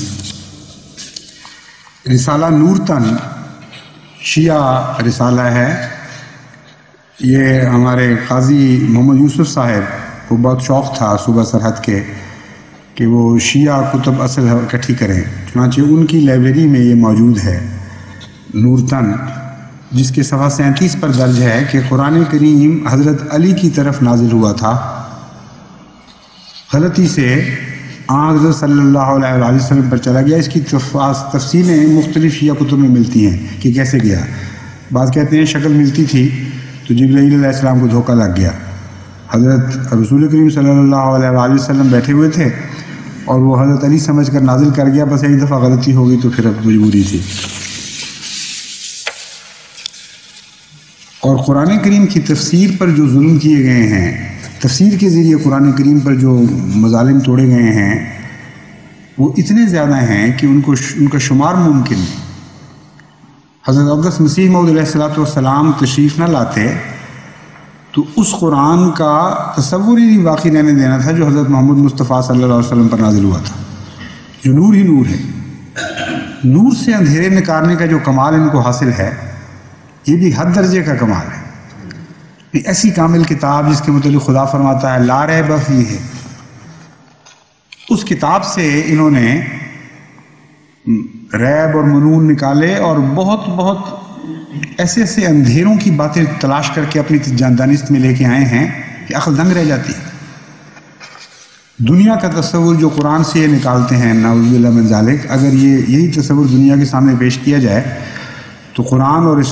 رسالہ نورتن شیعہ رسالہ ہے، یہ ہمارے قاضی محمد یوسف صاحب کو بہت شوق تھا صوبہ سرحد کے کہ وہ شیعہ کتب اصل اکٹھی کریں، چنانچہ ان کی لائبریری میں یہ موجود ہے نورتن، جس کے صفحہ 37 پر درج ہے کہ قرآن کریم حضرت علی کی طرف نازل ہوا تھا، غلطی سے حضرت صلی اللہ علیہ وآلہ وسلم پر چلا گیا۔ اس کی تفصیلیں مختلف شیعہ کتب میں ملتی ہیں کہ کیسے گیا۔ بعض کہتے ہیں شکل ملتی تھی تو جبرائیل علیہ السلام کو دھوکہ لگ گیا، حضرت رسول کریم صلی اللہ علیہ وآلہ وسلم بیٹھے ہوئے تھے اور وہ حضرت علی سمجھ کر نازل کر گیا، بس ایک دفعہ غلطی ہو گئی تو پھر اب مجبوری تھی۔ اور قرآن کریم کی تفسیر پر جو ظلم کیے گئے ہیں، تفسیر کے ذریعے قرآن کریم پر جو مظالم توڑے گئے ہیں، وہ اتنے زیادہ ہیں کہ ان کا شمار ممکن نہیں۔ حضرت اقدس مسیح موعود علیہ السلام تشریف نہ لاتے تو اس قرآن کا تصور ہی باقی رہنے دینا تھا جو حضرت محمد مصطفیٰ صلی اللہ علیہ وسلم پر نازل ہوا تھا، جو نور ہی نور ہے۔ نور سے اندھیرے نکالنے کا جو کمال ان کو حاصل ہے، یہ بھی حد درجے کا کمال ہے۔ ایسی کامل کتاب جس کے متعلق خدا فرماتا ہے لا ریب فیہ، اس کتاب سے انہوں نے ریب اور منون نکالے اور بہت ایسے اندھیروں کی باتیں تلاش کر کے اپنی دانست میں لے کے آئے ہیں کہ عقل دنگ رہ جاتی ہے۔ دنیا کا تصور جو قرآن سے یہ نکالتے ہیں نعوذ باللہ من ذالک، اگر یہی تصور دنیا کے سامنے پیش کیا جائے تو قرآن اور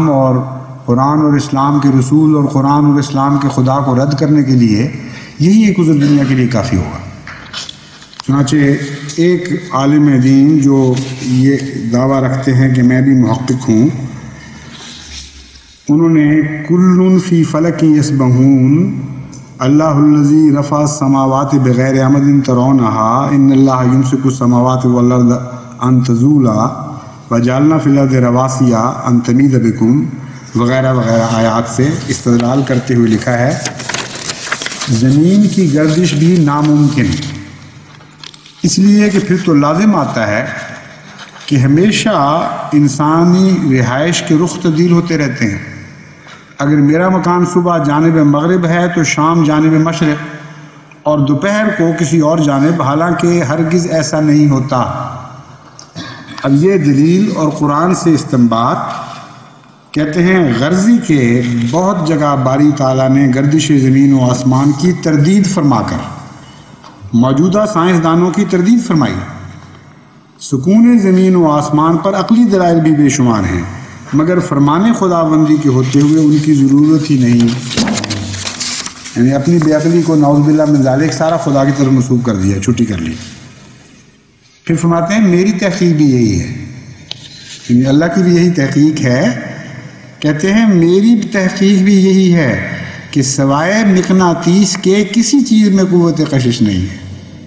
اسلام کے رسول اور قرآن اور اسلام کے خدا کو رد کرنے کے لیے یہی ایک عذر دنیا کے لیے کافی ہوگا۔ چنانچہ ایک عالم دین جو یہ دعویٰ رکھتے ہیں کہ میں بھی محقق ہوں، انہوں نے کل فی فلک یسبحون اللہ الذی رفع السماوات بغیر عمد ترونہا ان اللہ یمسک السماوات والارض ان تزولا وجعلنا فی الارض رواسیا ان تمید بکم وغیرہ وغیرہ آیات سے استدلال کرتے ہوئے لکھا ہے زمین کی گردش بھی ناممکن، اس لیے کہ پھر تو لازم آتا ہے کہ ہمیشہ انسانی رہائش کے رخ تبدیل ہوتے رہتے ہیں۔ اگر میرا مکان صبح جانب مغرب ہے تو شام جانب مشرق اور دوپہر کو کسی اور جانب، حالانکہ ہرگز ایسا نہیں ہوتا۔ اب یہ دلیل اور قرآن سے استنباط کہتے ہیں غرضی کے بہت جگہ باری تعالیٰ نے گردش زمین و آسمان کی تردید فرما کر موجودہ سائنسدانوں کی تردید فرمائی۔ سکون زمین و آسمان پر عقلی دلائل بھی بے شمار ہیں، مگر فرمان خداوندی کے ہوتے ہوئے ان کی ضرورت ہی نہیں، یعنی اپنی بے عقلی کو نعوذ باللہ من ذالک سارا خدا کی طرف منسوب کر دیا، چھٹی کر لی۔ پھر فرماتے ہیں میری تحقیق بھی یہی ہے، یعنی اللہ کی بھی یہی تحقیق ہے۔ کہتے ہیں میری تحقیق بھی یہی ہے کہ سوائے مقناطیس کے کسی چیز میں قوت کشش نہیں ہے۔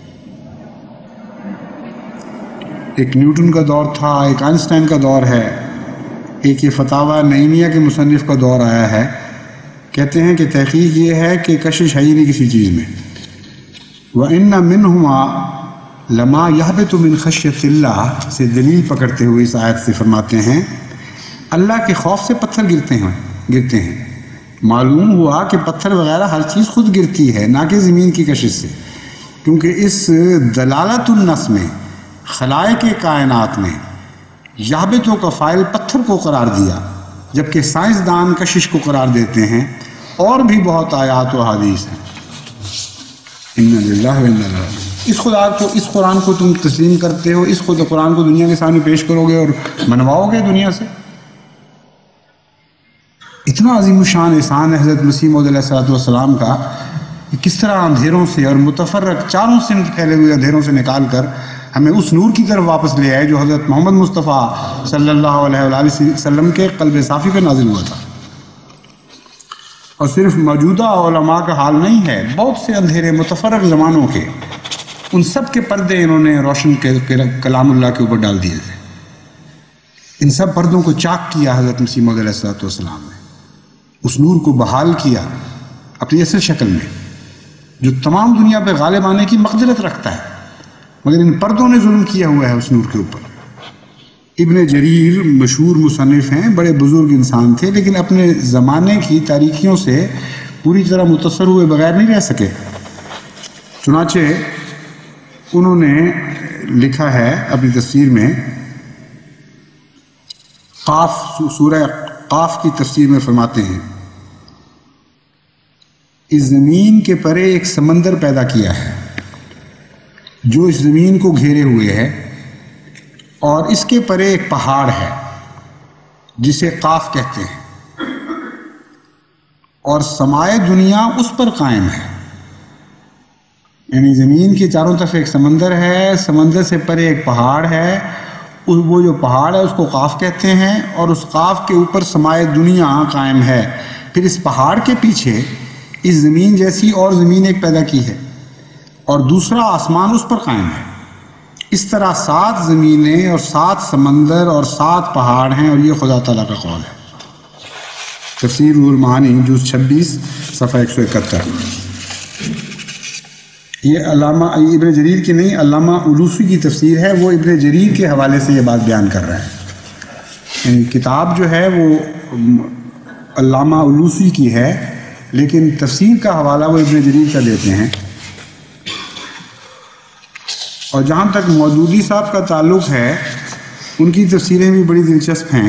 ایک نیوٹن کا دور تھا، ایک آئنسٹائن کا دور ہے، ایک یہ فتاوی نعیمیہ کے مصنف کا دور آیا ہے۔ کہتے ہیں کہ تحقیق یہ ہے کہ کشش ہے ہی نہیں کسی چیز میں۔ وَإِنَّ مِنْهُمَا لَمَا يَهْبِطُ مِنْ خَشْيَةِ اللَّهِ سے دلیل پکڑتے ہوئے اس آیت سے فرماتے ہیں اللہ کے خوف سے پتھر گرتے ہیں۔ معلوم ہوا کہ پتھر وغیرہ ہر چیز خود گرتی ہے، نہ کہ زمین کی کشش سے، کیونکہ اس دلالت النص میں خلائق کائنات نے یہبتوں کا فائل پتھر کو قرار دیا، جبکہ سائنسدان کشش کو قرار دیتے ہیں۔ اور بھی بہت آیات و حدیث ہیں۔ اِنَّ لِلَّهِ وَإِنَّا إِلَيْهِ رَاجِعُونَ۔ اس خدا کو، اس قرآن کو تم تسلیم کرتے ہو، اس خود قرآن کو دنیا کے سامنے پیش کرو گے اور منواؤ گے دنیا سے۔ اتنا عظیم الشان احسان ہے حضرت مسیح موعود علیہ السلام کا کہ کس طرح اندھیروں سے اور متفرق چاروں سمت پھیلے ہوئے اندھیروں سے نکال کر ہمیں اس نور کی طرف واپس لے آئے جو حضرت محمد مصطفیٰ صلی اللہ علیہ وآلہ وسلم کے قلب صافی پہ نازل ہوا تھا۔ اور صرف موجودہ علماء کا حال نہیں ہے، بہت سے اندھیرے متفرق زمانوں کے، ان سب کے پردے انہوں نے روشن کے کلام اللہ کے اوپر ڈال دیے تھے۔ ان سب پردوں کو چاک کیا حضرت مسیح موعود علیہ الصلوۃ والسلام نے، اس نور کو بحال کیا اپنی اصل شکل میں جو تمام دنیا پہ غالب آنے کی مقدرت رکھتا ہے، مگر ان پردوں نے ظلم کیا ہوا ہے اس نور کے اوپر۔ ابن جریر مشہور مصنف ہیں، بڑے بزرگ انسان تھے، لیکن اپنے زمانے کی تاریکیوں سے پوری طرح متاثر ہوئے بغیر نہیں رہ سکے۔ چنانچہ انہوں نے لکھا ہے اپنی تفسیر میں، قاف، سورہ قاف کی تفسیر میں فرماتے ہیں، اس زمین کے پرے ایک سمندر پیدا کیا ہے جو اس زمین کو گھیرے ہوئے ہے، اور اس کے پرے ایک پہاڑ ہے جسے قاف کہتے ہیں، اور سمائے دنیا اس پر قائم ہے۔ یعنی زمین کے چاروں طرف ایک سمندر ہے، سمندر سے پرے ایک پہاڑ ہے، وہ جو پہاڑ ہے اس کو قاف کہتے ہیں، اور اس قاف کے اوپر سمائے دنیا قائم ہے۔ پھر اس پہاڑ کے پیچھے اس زمین جیسی اور زمین ایک پیدا کی ہے، اور دوسرا آسمان اس پر قائم ہے۔ اس طرح 7 زمینیں اور 7 سمندر اور 7 پہاڑ ہیں، اور یہ خدا تعالیٰ کا قول ہے۔ تفسیر روح المعانی جز 26 صفحہ 171۔ یہ علامہ ابن جریر کی نہیں، علامہ الوسی کی تفسیر ہے، وہ ابن جریر کے حوالے سے یہ بات بیان کر رہے ہیں۔ یعنی کتاب جو ہے وہ علامہ الوسی کی ہے، لیکن تفسیر کا حوالہ وہ ابن جریر کا دیتے ہیں۔ اور جہاں تک مودودی صاحب کا تعلق ہے، ان کی تفسیریں بھی بڑی دلچسپ ہیں۔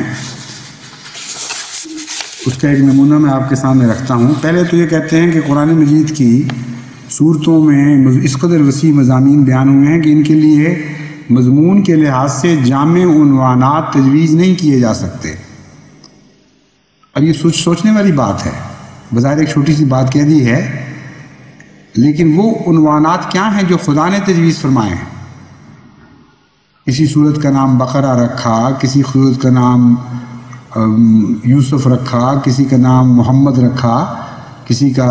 اس کا ایک نمونہ میں آپ کے سامنے رکھتا ہوں۔ پہلے تو یہ کہتے ہیں کہ قرآن مجید کی صورتوں میں اس قدر وسیع مضامین بیان ہوئے ہیں کہ ان کے لیے مضمون کے لحاظ سے جامع عنوانات تجویز نہیں کیے جا سکتے۔ اب یہ سوچنے والی بات ہے، بظاہر ایک چھوٹی سی بات کہہ دی ہے، لیکن وہ عنوانات کیا ہیں جو خدا نے تجویز فرمائے ہیں؟ کسی صورت کا نام بقرہ رکھا، کسی صورت کا نام یوسف رکھا، کسی کا نام محمد رکھا، کسی کا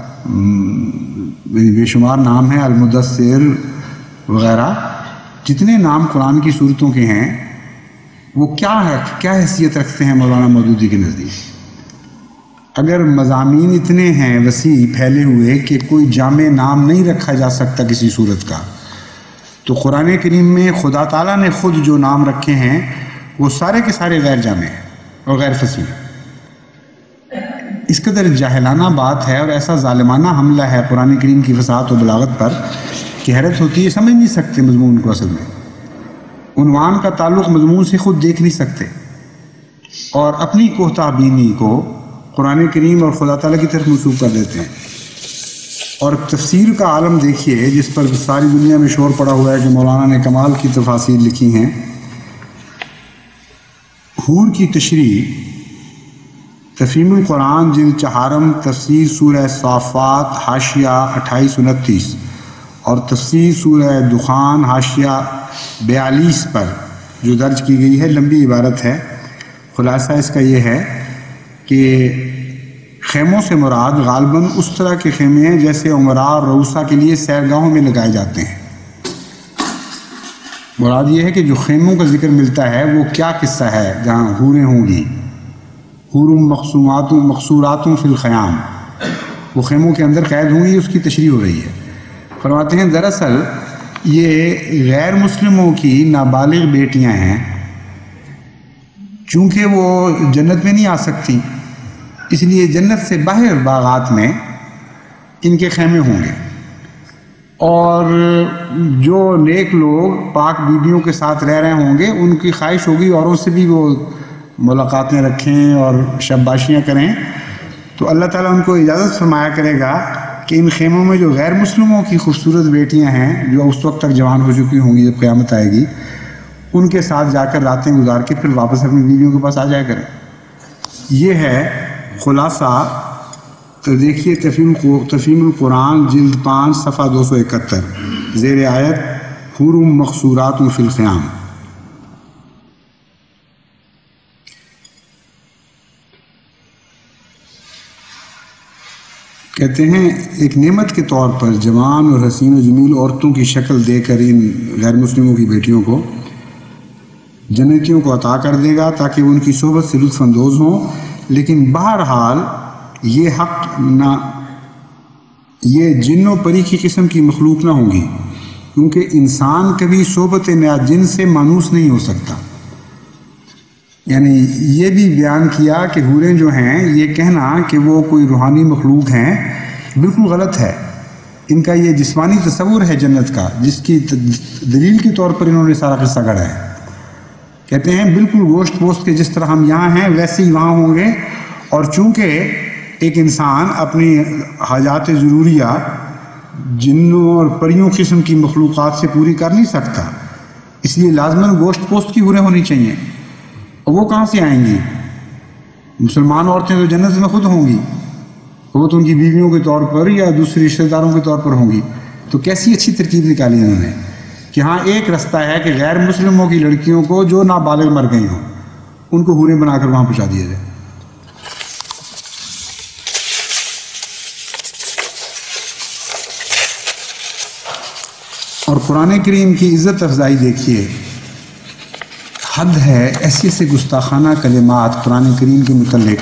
بے شمار نام ہے، المدثر وغیرہ۔ جتنے نام قرآن کی صورتوں کے ہیں وہ کیا حیثیت رکھتے ہیں مولانا مودودی کے نزدیک؟ اگر مضامین اتنے ہیں وسیع پھیلے ہوئے کہ کوئی جامع نام نہیں رکھا جا سکتا کسی صورت کا، تو قرآن کریم میں خدا تعالیٰ نے خود جو نام رکھے ہیں وہ سارے کے سارے غیر جامع ہیں اور غیر فصیح۔ اس قدر جاہلانہ بات ہے اور ایسا ظالمانہ حملہ ہے قرآن کریم کی فصاحت و بلاغت پر کہ حیرت ہوتی ہے، سمجھ نہیں سکتے مضمون کو۔ اصل میں عنوان کا تعلق مضمون سے خود دیکھ نہیں سکتے، اور اپنی کوتاہ بینی کو قرآن کریم اور خدا تعالیٰ کی طرف منسوب کر دیتے ہیں۔ اور تفسیر کا عالم دیکھیے جس پر ساری دنیا میں شور پڑا ہوا ہے کہ مولانا نے کمال کی تفاسیر لکھی ہیں۔ حور کی تشریح، تفہیم القرآن جلد 4، تفسیر سورہ صافات حاشیہ 28-29، اور تفسیر سورہ دخان حاشیہ 42 پر جو درج کی گئی ہے، لمبی عبارت ہے۔ خلاصہ اس کا یہ ہے کہ خیموں سے مراد غالباً اس طرح کے خیمے ہیں جیسے عمرہ اور رؤسا کے لیے سیرگاہوں میں لگائے جاتے ہیں۔ مراد یہ ہے کہ جو خیموں کا ذکر ملتا ہے وہ کیا قصہ ہے جہاں حوریں ہوں گی، حور مقصورات فی الخیام، وہ خیموں کے اندر قید ہوں گی، اس کی تشریح ہو رہی ہے۔ فرماتے ہیں دراصل یہ غیر مسلموں کی نابالغ بیٹیاں ہیں، چونکہ وہ جنت میں نہیں آ سکتی، اس لیے جنت سے باہر باغات میں ان کے خیمے ہوں گے، اور جو نیک لوگ پاک بیویوں کے ساتھ رہ رہے ہوں گے ان کی خواہش ہوگی اوروں سے بھی وہ ملاقاتیں رکھیں اور شباشیاں کریں، تو اللہ تعالیٰ ان کو اجازت فرمایا کرے گا کہ ان خیموں میں جو غیر مسلموں کی خوبصورت بیٹیاں ہیں جو اس وقت تک جوان ہو چکی ہوں گی جب قیامت آئے گی، ان کے ساتھ جا کر راتیں گزار کے پھر واپس اپنی بیویوں کے پاس آ جایا کریں۔ یہ ہے خلاصہ۔ تو دیکھیے تفہیم القرآن جلد 5 صفحہ 271، زیر آیت حور مقصورات فی الخیام۔ کہتے ہیں ایک نعمت کے طور پر جوان اور حسین و جمیل عورتوں کی شکل دے کر ان غیر مسلموں کی بیٹیوں کو جنتیوں کو عطا کر دے گا تاکہ وہ ان کی صحبت سے لطف اندوز ہوں، لیکن بہرحال یہ حق نہ، یہ جن و پری کی قسم کی مخلوق نہ ہوں گی، کیونکہ انسان کبھی صحبت نیا جن سے مانوس نہیں ہو سکتا۔ یعنی یہ بھی بیان کیا کہ حوریں جو ہیں، یہ کہنا کہ وہ کوئی روحانی مخلوق ہیں بالکل غلط ہے۔ ان کا یہ جسمانی تصور ہے جنت کا، جس کی دلیل کے طور پر انہوں نے سارا قصہ گڑھا ہے۔ کہتے ہیں بالکل گوشت پوست کے جس طرح ہم یہاں ہیں ویسے ہی وہاں ہوں گے، اور چونکہ ایک انسان اپنی حاجات ضروریہ جنوں اور پریوں قسم کی مخلوقات سے پوری کر نہیں سکتا، اس لیے لازماً گوشت پوست کی حوریں ہونی چاہیے۔ اور وہ کہاں سے آئیں گی؟ مسلمان عورتیں تو جنت میں خود ہوں گی، وہ تو ان کی بیویوں کے طور پر یا دوسرے رشتہ داروں کے طور پر ہوں گی۔ تو کیسی اچھی ترکیب نکالی انہوں نے کہ ہاں ایک رستہ ہے کہ غیر مسلموں کی لڑکیوں کو جو نابالغ مر گئی ہوں ان کو حوریں بنا کر وہاں پہنچا دیا جائے۔ اور قرآن کریم کی عزت افزائی دیکھیے، حد ہے، ایسے ایسے گستاخانہ کلمات قرآن کریم کے متعلق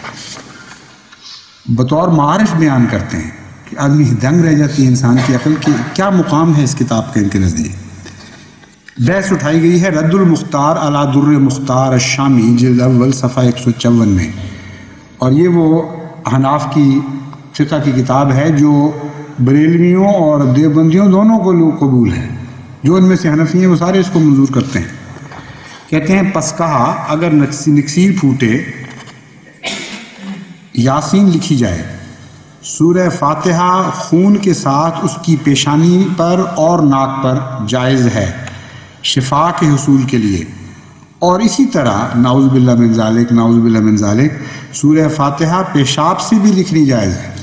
بطور معارف بیان کرتے ہیں کہ آدمی دنگ رہ جاتی ہے انسان کی عقل کی کیا مقام ہے اس کتاب کے ان کے نزدیک۔ بحث اٹھائی گئی ہے رد المختار علی در مختار الشامی جلد اول صفحہ 154 میں، اور یہ وہ حناف کی فقہ کی کتاب ہے جو بریلویوں اور دیوبندیوں دونوں کو قبول ہے۔ جو ان میں سے حنفی ہیں وہ سارے اس کو منظور کرتے ہیں۔ کہتے ہیں پس کہا اگر نکسیر پھوٹے یاسین لکھی جائے، سورہ فاتحہ خون کے ساتھ اس کی پیشانی پر اور ناک پر جائز ہے شفا کے حصول کے لیے، اور اسی طرح نعوذ باللہ من ذالک نعوذ باللہ من ذالک سورہ فاتحہ پیشاب سے بھی لکھنی جائز ہے۔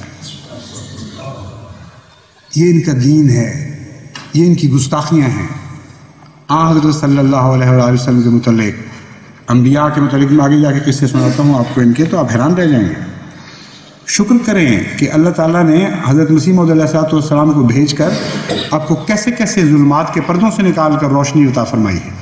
یہ ان کا دین ہے، یہ ان کی گستاخیاں ہیں۔ حضرت صلی اللہ علیہ وآلہ وسلم کے متعلق، انبیاء کے متعلق میں آگے جا کے قصے سناتا ہوں آپ کو ان کے، تو آپ حیران رہ جائیں گے۔ شکر کریں کہ اللہ تعالیٰ نے حضرت مسیح موعود علیہ السلام کو بھیج کر آپ کو کیسے کیسے ظلمات کے پردوں سے نکال کر روشنی عطا فرمائی ہے۔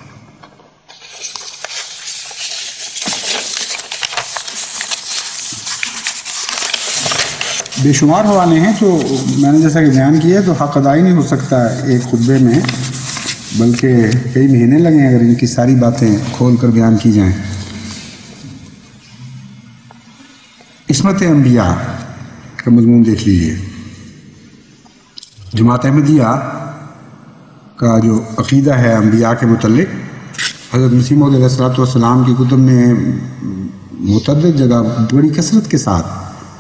بے شمار حوالے ہیں، تو میں نے جیسا کہ بیان کیا تو حق ادا ہی نہیں ہو سکتا ایک خطبے میں، بلکہ کئی مہینے لگیں اگر ان کی ساری باتیں کھول کر بیان کی جائیں۔ عصمت انبیاء کا مضمون دیکھ لیجئے۔ جماعت احمدیہ کا جو عقیدہ ہے انبیاء کے متعلق، حضرت مسیح موعود علیہ السلام کی کتب میں متعدد جگہ بڑی کثرت کے ساتھ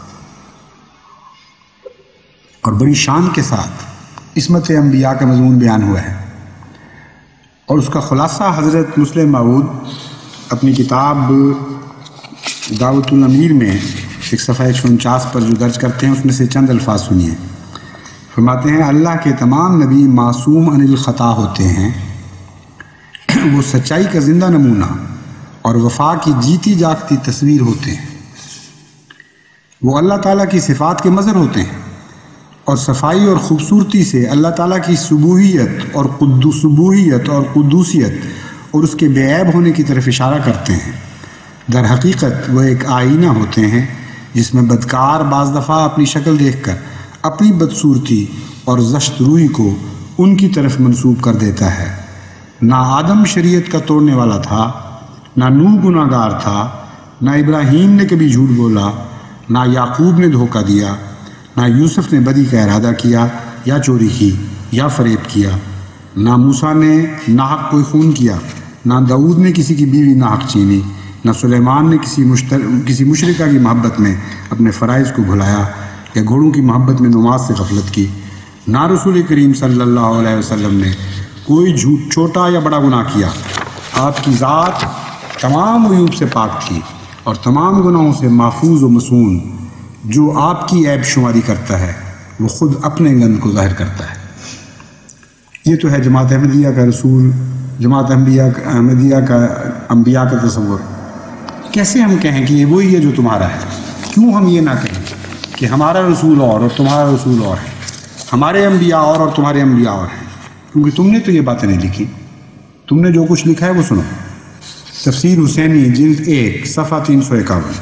اور بڑی شان کے ساتھ عصمت انبیاء کا مضمون بیان ہوا ہے، اور اس کا خلاصہ حضرت مسلم موعود اپنی کتاب دعوت الامیر میں ایک صفحہ 149 پر جو درج کرتے ہیں اس میں سے چند الفاظ سنیے۔ فرماتے ہیں اللہ کے تمام نبی معصوم عن الخطا ہوتے ہیں، وہ سچائی کا زندہ نمونہ اور وفا کی جیتی جاگتی تصویر ہوتے ہیں، وہ اللہ تعالیٰ کی صفات کے مظہر ہوتے ہیں، اور صفائی اور خوبصورتی سے اللہ تعالیٰ کی سبوحیت اور قدوسیت اور اس کے بے عیب ہونے کی طرف اشارہ کرتے ہیں۔ در حقیقت وہ ایک آئینہ ہوتے ہیں جس میں بدکار بعض دفعہ اپنی شکل دیکھ کر اپنی بدصورتی اور زشت روئی کو ان کی طرف منسوب کر دیتا ہے۔ نہ آدم شریعت کا توڑنے والا تھا، نہ نوح گناہ گار تھا، نہ ابراہیم نے کبھی جھوٹ بولا، نہ یعقوب نے دھوکہ دیا، نہ یوسف نے بدی کا ارادہ کیا یا چوری کی یا فریب کیا، نہ موسیٰ نے ناحق کوئی خون کیا، نہ داؤد نے کسی کی بیوی ناحق چینی، نہ سلیمان نے کسی مشرکہ کی محبت میں اپنے فرائض کو بھلایا یا گھوڑوں کی محبت میں نماز سے غفلت کی، نہ رسول کریم صلی اللہ علیہ وسلم نے کوئی چھوٹا یا بڑا گناہ کیا۔ آپ کی ذات تمام عیوب سے پاک تھی اور تمام گناہوں سے محفوظ و مصون۔ جو آپ کی عیب شماری کرتا ہے وہ خود اپنے گند کو ظاہر کرتا ہے۔ یہ تو ہے جماعت احمدیہ کا رسول، جماعت احمدیہ کا انبیاء کا تصور۔ کیسے ہم کہیں کہ یہ وہی ہے جو تمہارا ہے؟ کیوں ہم یہ نہ کہیں کہ ہمارا رسول اور تمہارا رسول اور ہے، ہمارے انبیاء اور تمہارے انبیاء اور ہیں؟ کیونکہ تم نے تو یہ باتیں نہیں لکھی، تم نے جو کچھ لکھا ہے وہ سنو۔ تفسیر حسینی جلد 1 صفحہ 351۔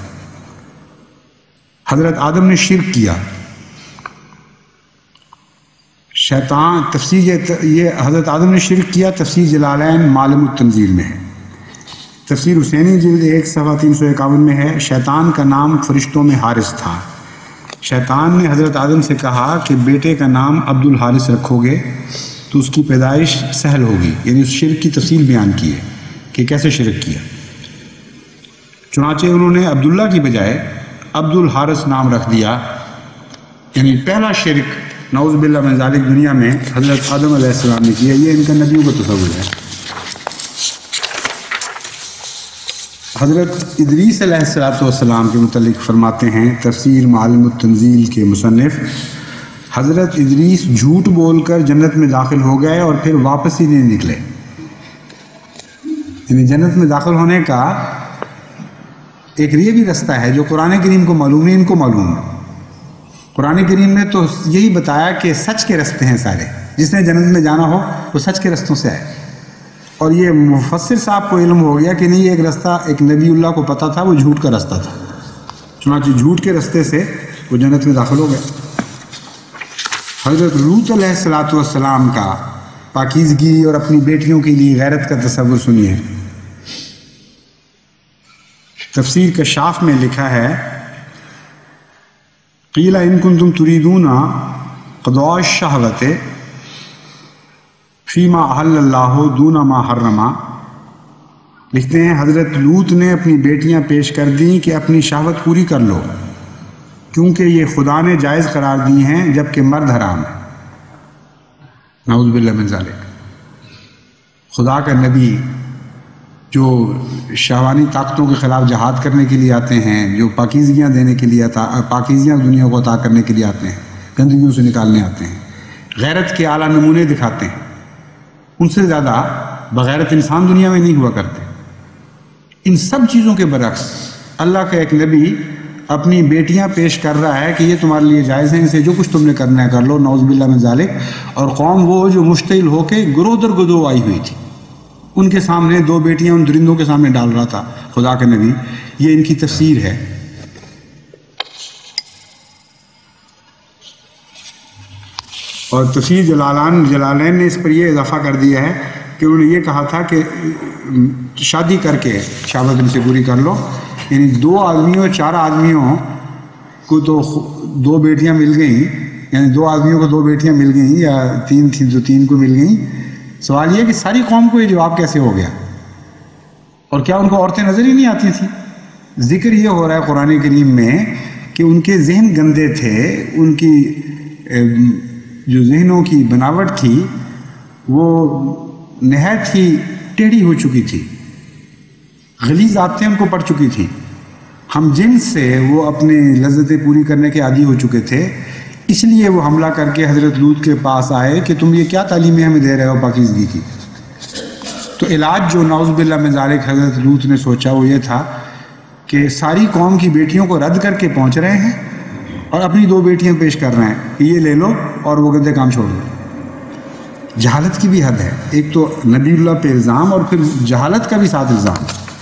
حضرت آدم نے شرک کیا، شیطان تفسیر یہ حضرت آدم نے شرک کیا، تفسیر جلالین معالم التنزیل میں ہے۔ تفسیر حسینی جلد 1 صفحہ 351 میں ہے، شیطان کا نام فرشتوں میں حارث تھا۔ شیطان نے حضرت آدم سے کہا کہ بیٹے کا نام عبد الحارث رکھو گے تو اس کی پیدائش سہل ہوگی، یعنی اس شرک کی تفصیل بیان کی ہے کہ کیسے شرک کیا۔ چنانچہ انہوں نے عبداللہ کی بجائے عبد الحارث نام رکھ دیا، یعنی پہلا شرک نعوذ باللہ من ذالک دنیا میں حضرت آدم علیہ السلام نے کیا۔ یہ ان کا نبیوں کا تصور ہے۔ حضرت ادریس علیہ السلام کے متعلق فرماتے ہیں تفسیر معالم التنزیل کے مصنف، حضرت ادریس جھوٹ بول کر جنت میں داخل ہو گئے اور پھر واپس ہی نہیں نکلے۔ یعنی جنت میں داخل ہونے کا ایک یہ بھی رستہ ہے جو قرآن کریم کو معلوم ہے، ان کو معلوم ہے۔ قرآن کریم نے تو یہی بتایا کہ سچ کے رستے ہیں سارے، جس نے جنت میں جانا ہو وہ سچ کے رستوں سے آئے۔ اور یہ مفسر صاحب کو علم ہو گیا کہ نہیں، ایک رستہ ایک نبی اللہ کو پتہ تھا، وہ جھوٹ کا رستہ تھا، چنانچہ جھوٹ کے رستے سے وہ جنت میں داخل ہو گئے۔ حضرت لوط علیہ السلام کا پاکیزگی اور اپنی بیٹیوں کے لیے غیرت کا تصور سنیے۔ تفسیر کشاف میں لکھا ہے، قیل ان کنتم تریدون قضاء الشہوۃ فیما احل اللہ دون ما حرما۔ لکھتے ہیں حضرت لوط نے اپنی بیٹیاں پیش کر دیں کہ اپنی شہوت پوری کر لو، کیونکہ یہ خدا نے جائز قرار دی ہیں جبکہ مرد حرام ہے۔ نعوذ باللہ من ذالک۔ خدا کا نبی جو شہوانی طاقتوں کے خلاف جہاد کرنے کے لیے آتے ہیں، جو پاکیزگیاں دینے کے لیے پاکیزگیاں دنیا کو عطا کرنے کے لیے آتے ہیں، گندگیوں سے نکالنے آتے ہیں، غیرت کے اعلیٰ نمونے دکھاتے ہیں، ان سے زیادہ بغیرت انسان دنیا میں نہیں ہوا کرتے۔ ان سب چیزوں کے برعکس اللہ کا ایک نبی اپنی بیٹیاں پیش کر رہا ہے کہ یہ تمہارے لیے جائز ہیں، ان سے جو کچھ تم نے کرنا ہے کر لو، نعوذ باللہ من ذالک۔ اور قوم وہ جو مشتعل ہو کے گروہ در گروہ آئی ہوئی تھی، ان کے سامنے دو بیٹیاں ان درندوں کے سامنے ڈال رہا تھا خدا کا نبی۔ یہ ان کی تفسیر ہے۔ اور تفسیر جلالین نے اس پر یہ اضافہ کر دیا ہے کہ انہوں نے یہ کہا تھا کہ شادی کر کے شہوت ان سے پوری کر لو، یعنی 2 آدمیوں 4 آدمیوں کو تو 2 بیٹیاں مل گئیں، یعنی 2 آدمیوں کو 2 بیٹیاں مل گئیں، یا 3 تھیں تو 3 کو مل گئیں۔ سوال یہ کہ ساری قوم کو یہ جواب کیسے ہو گیا؟ اور کیا ان کو عورتیں نظر ہی نہیں آتی تھیں؟ ذکر یہ ہو رہا ہے قرآن کریم میں کہ ان کے ذہن گندے تھے، ان کی جو ذہنوں کی بناوٹ تھی وہ نہایت ہی ٹیڑھی ہو چکی تھی، غلیظ عادتیں ان کو پڑ چکی تھیں، ہم جنس سے وہ اپنے لذتیں پوری کرنے کے عادی ہو چکے تھے۔ اس لیے وہ حملہ کر کے حضرت لوط کے پاس آئے کہ تم یہ کیا تعلیمیں ہمیں دے رہے ہو پاکیزگی کی۔ تو علاج جو نعوذ باللہ من ذالک حضرت لوط نے سوچا وہ یہ تھا کہ ساری قوم کی بیٹیوں کو رد کر کے پہنچ رہے ہیں اور اپنی 2 بیٹیاں پیش کر رہے ہیں کہ یہ لے لو اور وہ گندے کام چھوڑ دو۔ جہالت کی بھی حد ہے، ایک تو نبی اللہ پہ الزام اور پھر جہالت کا بھی ساتھ الزام۔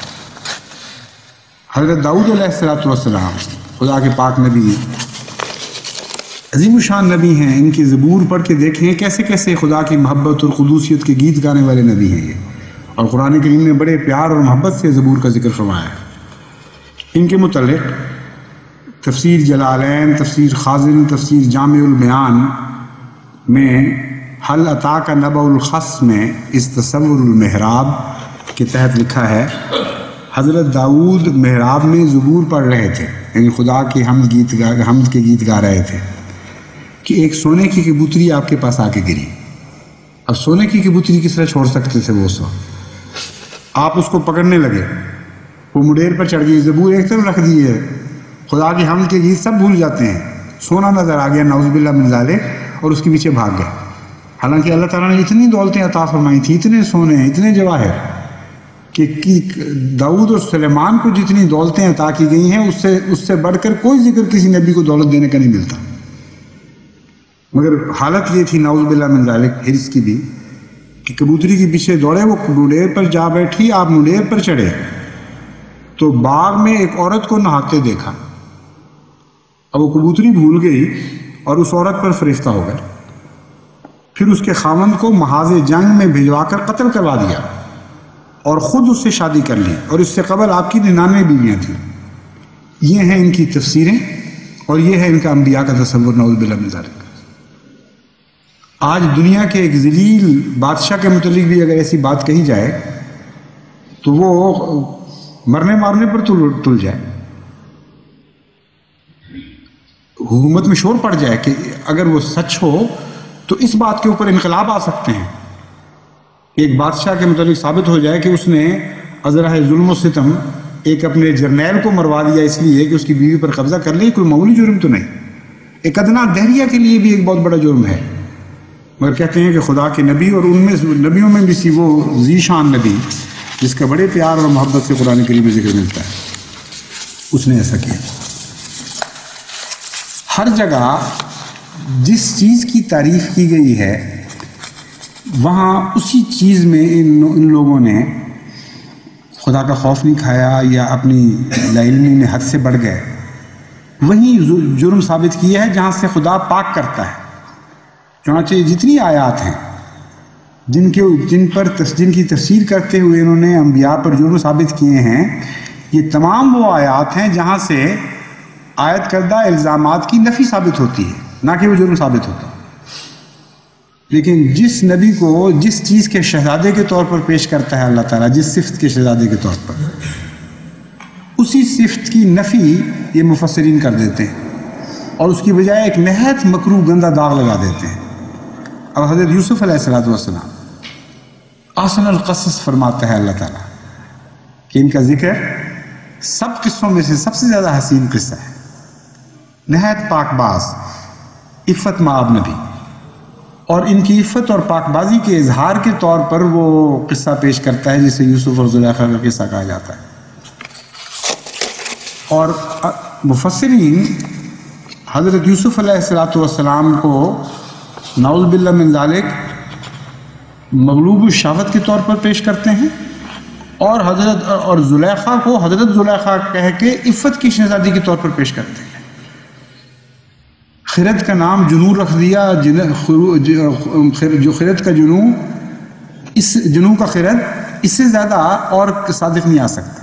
حضرت داؤد علیہ السلام خدا کے پاک نبی، عظیم الشان نبی ہیں، ان کی زبور پڑھ کے دیکھیں کیسے کیسے خدا کی محبت اور قدوسیت کے گیت گانے والے نبی ہیں یہ، اور قرآن کریم نے بڑے پیار اور محبت سے زبور کا ذکر فرمایا ہے۔ ان کے متعلق تفسیر جلالین، تفسیر خازن، تفسیر جامع البیان میں حل اتاک نبأ الخص میں اس تصور المحراب کے تحت لکھا ہے، حضرت داؤد محراب میں زبور پڑھ رہے تھے، یعنی خدا کے حمد کے گیت گا رہے تھے کہ ایک سونے کی کبوتری آپ کے پاس آ کے گری۔ اب سونے کی کبوتری کس طرح چھوڑ سکتے تھے وہ؟ آپ اس کو پکڑنے لگے، وہ مڈیر پر چڑھ گئی، زبور ایک طرف رکھ دی ہے، خدا کے حمد کے گیت سب بھول جاتے ہیں، سونا نظر آ گیا نعوذ باللہ من ذالک، اور اس کے پیچھے بھاگ گئے۔ حالانکہ اللہ تعالیٰ نے اتنی دولتیں عطا فرمائی تھی، اتنے سونے، اتنے جواہر، کہ داؤد اور سلیمان کو جتنی دولتیں عطا کی گئی ہیں اس سے بڑھ کر کوئی ذکر کسی نبی کو دولت دینے کا نہیں ملتا، مگر حالت یہ تھی نعوذ باللہ من ذالک حرص کی بھی کہ کبوتری کے پیچھے دوڑے، وہ منڈیر پر جا بیٹھی، آپ منڈیر پر چڑھے تو باغ میں ایک عورت کو نہاتے دیکھا، اب وہ کبوتری بھول گئی اور اس عورت پر فرشتہ ہو گئے، پھر اس کے خاوند کو محاذ جنگ میں بھجوا کر قتل کروا دیا اور خود اس سے شادی کر لی، اور اس سے قبل آپ کی 99 بیویاں تھیں۔ یہ ہیں ان کی تفسیریں اور یہ ہے ان کا انبیاء کا تصور، نعوذ باللہ من ذالک۔ آج دنیا کے ایک ذلیل بادشاہ کے متعلق بھی اگر ایسی بات کہی جائے تو وہ مرنے مارنے پر تل جائے، حکومت میں شور پڑ جائے کہ اگر وہ سچ ہو تو اس بات کے اوپر انقلاب آ سکتے ہیں کہ ایک بادشاہ کے متعلق ثابت ہو جائے کہ اس نے ازرہ ظلم و ستم ایک اپنے جرنیل کو مروا دیا اس لیے کہ اس کی بیوی پر قبضہ کر لی، کوئی معمولی جرم تو نہیں، ایک ادنا دہریہ کے لیے بھی ایک بہت بڑا جرم ہے، مگر کہتے ہیں کہ خدا کے نبی اور ان میں نبیوں میں بھی وہ ذی شان نبی جس کا بڑے پیار اور محبت سے قرآن کریم میں ذکر ملتا ہے، اس نے ایسا کیا۔ ہر جگہ جس چیز کی تعریف کی گئی ہے وہاں اسی چیز میں ان لوگوں نے خدا کا خوف نہیں کھایا یا اپنی لاعلمی میں حد سے بڑھ گئے، وہیں جرم ثابت کیا ہے جہاں سے خدا پاک کرتا ہے۔ چنانچہ جتنی آیات ہیں جن کی تفسیر کرتے ہوئے انہوں نے انبیاء پر جرم ثابت کیے ہیں، یہ تمام وہ آیات ہیں جہاں سے عائد کردہ الزامات کی نفی ثابت ہوتی ہے، نہ کہ وہ جرم ثابت ہوتا۔ لیکن جس نبی کو جس چیز کے شہزادے کے طور پر پیش کرتا ہے اللہ تعالیٰ، جس صفت کے شہزادے کے طور پر، اسی صفت کی نفی یہ مفسرین کر دیتے ہیں اور اس کی بجائے ایک نہایت مکروہ گندہ داغ لگا دیتے ہیں۔ اب حضرت یوسف علیہ السلام احسن القصص فرماتا ہے اللہ تعالیٰ کہ ان کا ذکر سب قصوں میں سے سب سے زیادہ حسین قصہ ہے، نہایت پاک باز، عفت مآب نبی، اور ان کی عفت اور پاک بازی کے اظہار کے طور پر وہ قصہ پیش کرتا ہے جسے یوسف اور زلیخا کا قصہ کہا جاتا ہے۔ اور مفسرین حضرت یوسف علیہ السلام کو نعوذ باللہ من ذالک مغلوب الشہوت کے طور پر پیش کرتے ہیں، اور زلیخا کو حضرت زلیخا کہہ کے عفت کی شہزادی کے طور پر پیش کرتے ہیں۔ خرد کا نام جنوں رکھ دیا، جو خرد کا جنوں، اس جنوں کا خرد اس سے زیادہ اور صادق نہیں آ سکتا۔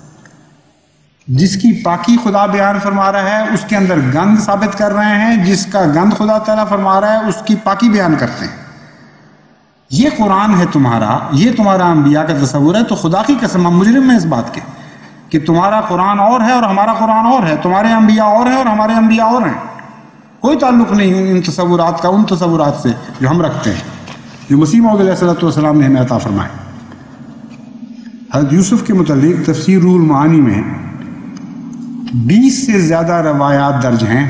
جس کی پاکی خدا بیان فرما رہا ہے اس کے اندر گند ثابت کر رہے ہیں، جس کا گند خدا تعالیٰ فرما رہا ہے اس کی پاکی بیان کرتے ہیں۔ یہ قرآن ہے تمہارا، یہ تمہارا انبیاء کا تصور ہے، تو خدا کی قسم ہم مجرم ہیں اس بات کے کہ تمہارا قرآن اور ہے اور ہمارا قرآن اور ہے، تمہارے انبیاء اور ہیں اور ہمارے انبیاء اور ہیں، کوئی تعلق نہیں ان تصورات کا ان تصورات سے جو ہم رکھتے ہیں، جو مسیح موعود علیہ السلام نے ہمیں عطا فرمائے۔ حضرت یوسف کے متعلق تفسیر روح المعانی میں 20 سے زیادہ روایات درج ہیں،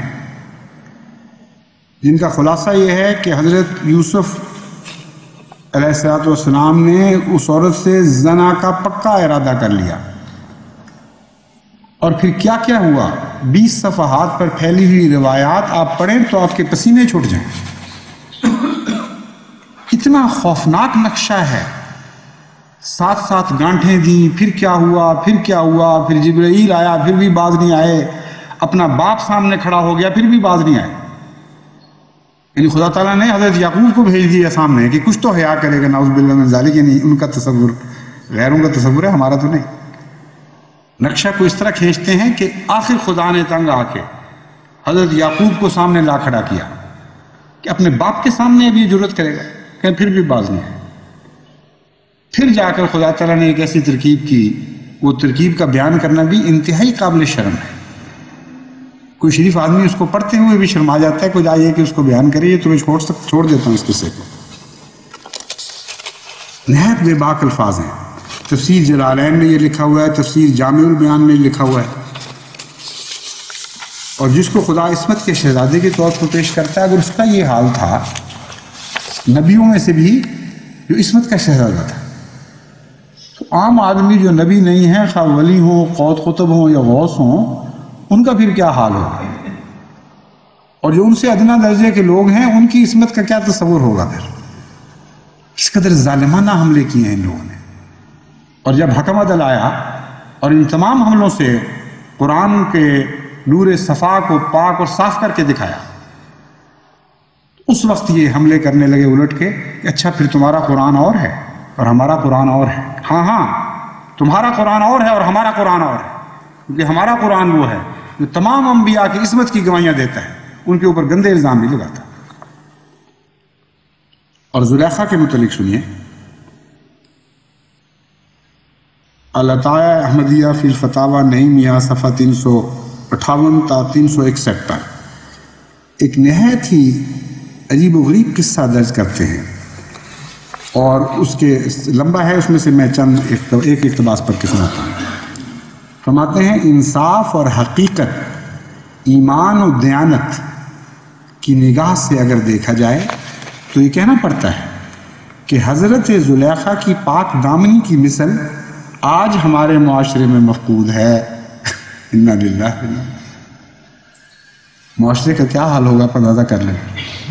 جن کا خلاصہ یہ ہے کہ حضرت یوسف علیہ السلام نے اس عورت سے زنا کا پکا ارادہ کر لیا، اور پھر کیا کیا ہوا 20 صفحات پر پھیلی ہوئی روایات آپ پڑھیں تو آپ کے پسینے چھوٹ جائیں۔ اتنا خوفناک نقشہ ہے، ساتھ گانٹھیں دیں، پھر کیا ہوا، پھر جبرائیل آیا، پھر بھی باز نہیں آئے، اپنا باپ سامنے کھڑا ہو گیا، پھر بھی باز نہیں آئے۔ یعنی خدا تعالیٰ نے حضرت یعقوب کو بھیج دیا سامنے کہ کچھ تو حیا کرے گا، نعوذ باللہ من ذالک، یعنی ان کا تصور غیروں کا تصور ہے، ہمارا تو نہیں۔ نقشہ کو اس طرح کھینچتے ہیں کہ آخر خدا نے تنگ آ کے حضرت یعقوب کو سامنے لا کھڑا کیا کہ اپنے باپ کے سامنے اب یہ جرت کرے گا کہ پھر بھی باز نہیں ہے۔ پھر جا کر خدا تعالیٰ نے ایک ایسی ترکیب کی، وہ ترکیب کا بیان کرنا بھی انتہائی قابل شرم ہے۔ کوئی شریف آدمی اس کو پڑھتے ہوئے بھی شرما جاتا ہے، کوئی جائے کہ اس کو بیان کرے، تو میں چھوڑ دیتا ہوں اس قصے کو۔ نہایت بے باک الفاظ ہیں، تفسیر جلالین میں یہ لکھا ہوا ہے، تفسیر جامع البیان میں لکھا ہوا ہے، اور جس کو خدا عصمت کے شہزادے کے طور پر پیش کرتا ہے، اگر اس کا یہ حال تھا نبیوں میں سے بھی جو عصمت کا شہزادہ تھا، تو عام آدمی جو نبی نہیں ہے، خواہ ولی ہوں، قوت قطب ہوں یا غوث ہوں، ان کا پھر کیا حال ہوگا، اور جو ان سے ادنا درجے کے لوگ ہیں ان کی عصمت کا کیا تصور ہوگا پھر، اس قدر ظالمانہ حملے کیے ہیں ان لوگوں نے. اور جب حکم عدل آیا اور ان تمام حملوں سے قرآن کے نور صفا کو پاک اور صاف کر کے دکھایا، اس وقت یہ حملے کرنے لگے الٹ کے کہ اچھا پھر تمہارا قرآن اور ہے اور ہمارا قرآن اور ہے. ہاں تمہارا قرآن اور ہے اور ہمارا قرآن اور ہے، کیونکہ ہمارا قرآن وہ ہے جو تمام انبیاء کی عصمت کی گواہیاں دیتا ہے، ان کے اوپر گندے الزام نہیں لگاتا. اور زلیخا کے متعلق سنیے، العطایہ احمدیہ فی الفتاوی نعیمیہ صفحہ 358 تا 361 پر ایک نہایت ہی عجیب و غریب قصہ درج کرتے ہیں، اور اس کے لمبا ہے، اس میں سے میں چند ایک اقتباس پر سناتا ہوں. فرماتے ہیں انصاف اور حقیقت، ایمان و دیانت کی نگاہ سے اگر دیکھا جائے تو یہ کہنا پڑتا ہے کہ حضرت زلیخا کی پاک دامنی کی مثل آج ہمارے معاشرے میں مفقود ہے. انا للہ. معاشرے کا کیا حال ہوگا اندازہ کر لیں.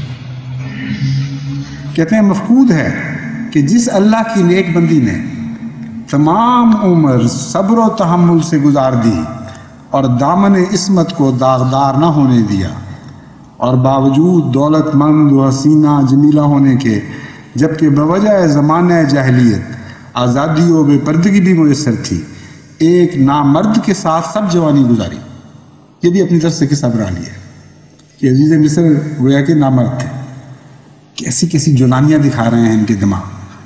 کہتے ہیں مفقود ہے کہ جس اللہ کی نیک بندی نے تمام عمر صبر و تحمل سے گزار دی اور دامن عصمت کو داغدار نہ ہونے دیا، اور باوجود دولت مند و حسینہ جمیلہ ہونے کے، جبکہ بوجہ زمانہ جاہلیت آزادی و بے پردگی بھی میسر تھی، ایک نامرد کے ساتھ سب جوانی گزاری. یہ بھی اپنی طرف سے قصہ بنا لیا کہ عزیز مصر گویا کہ نامرد تھے. کیسی کیسی جولانیاں دکھا رہے ہیں ان کے دماغ.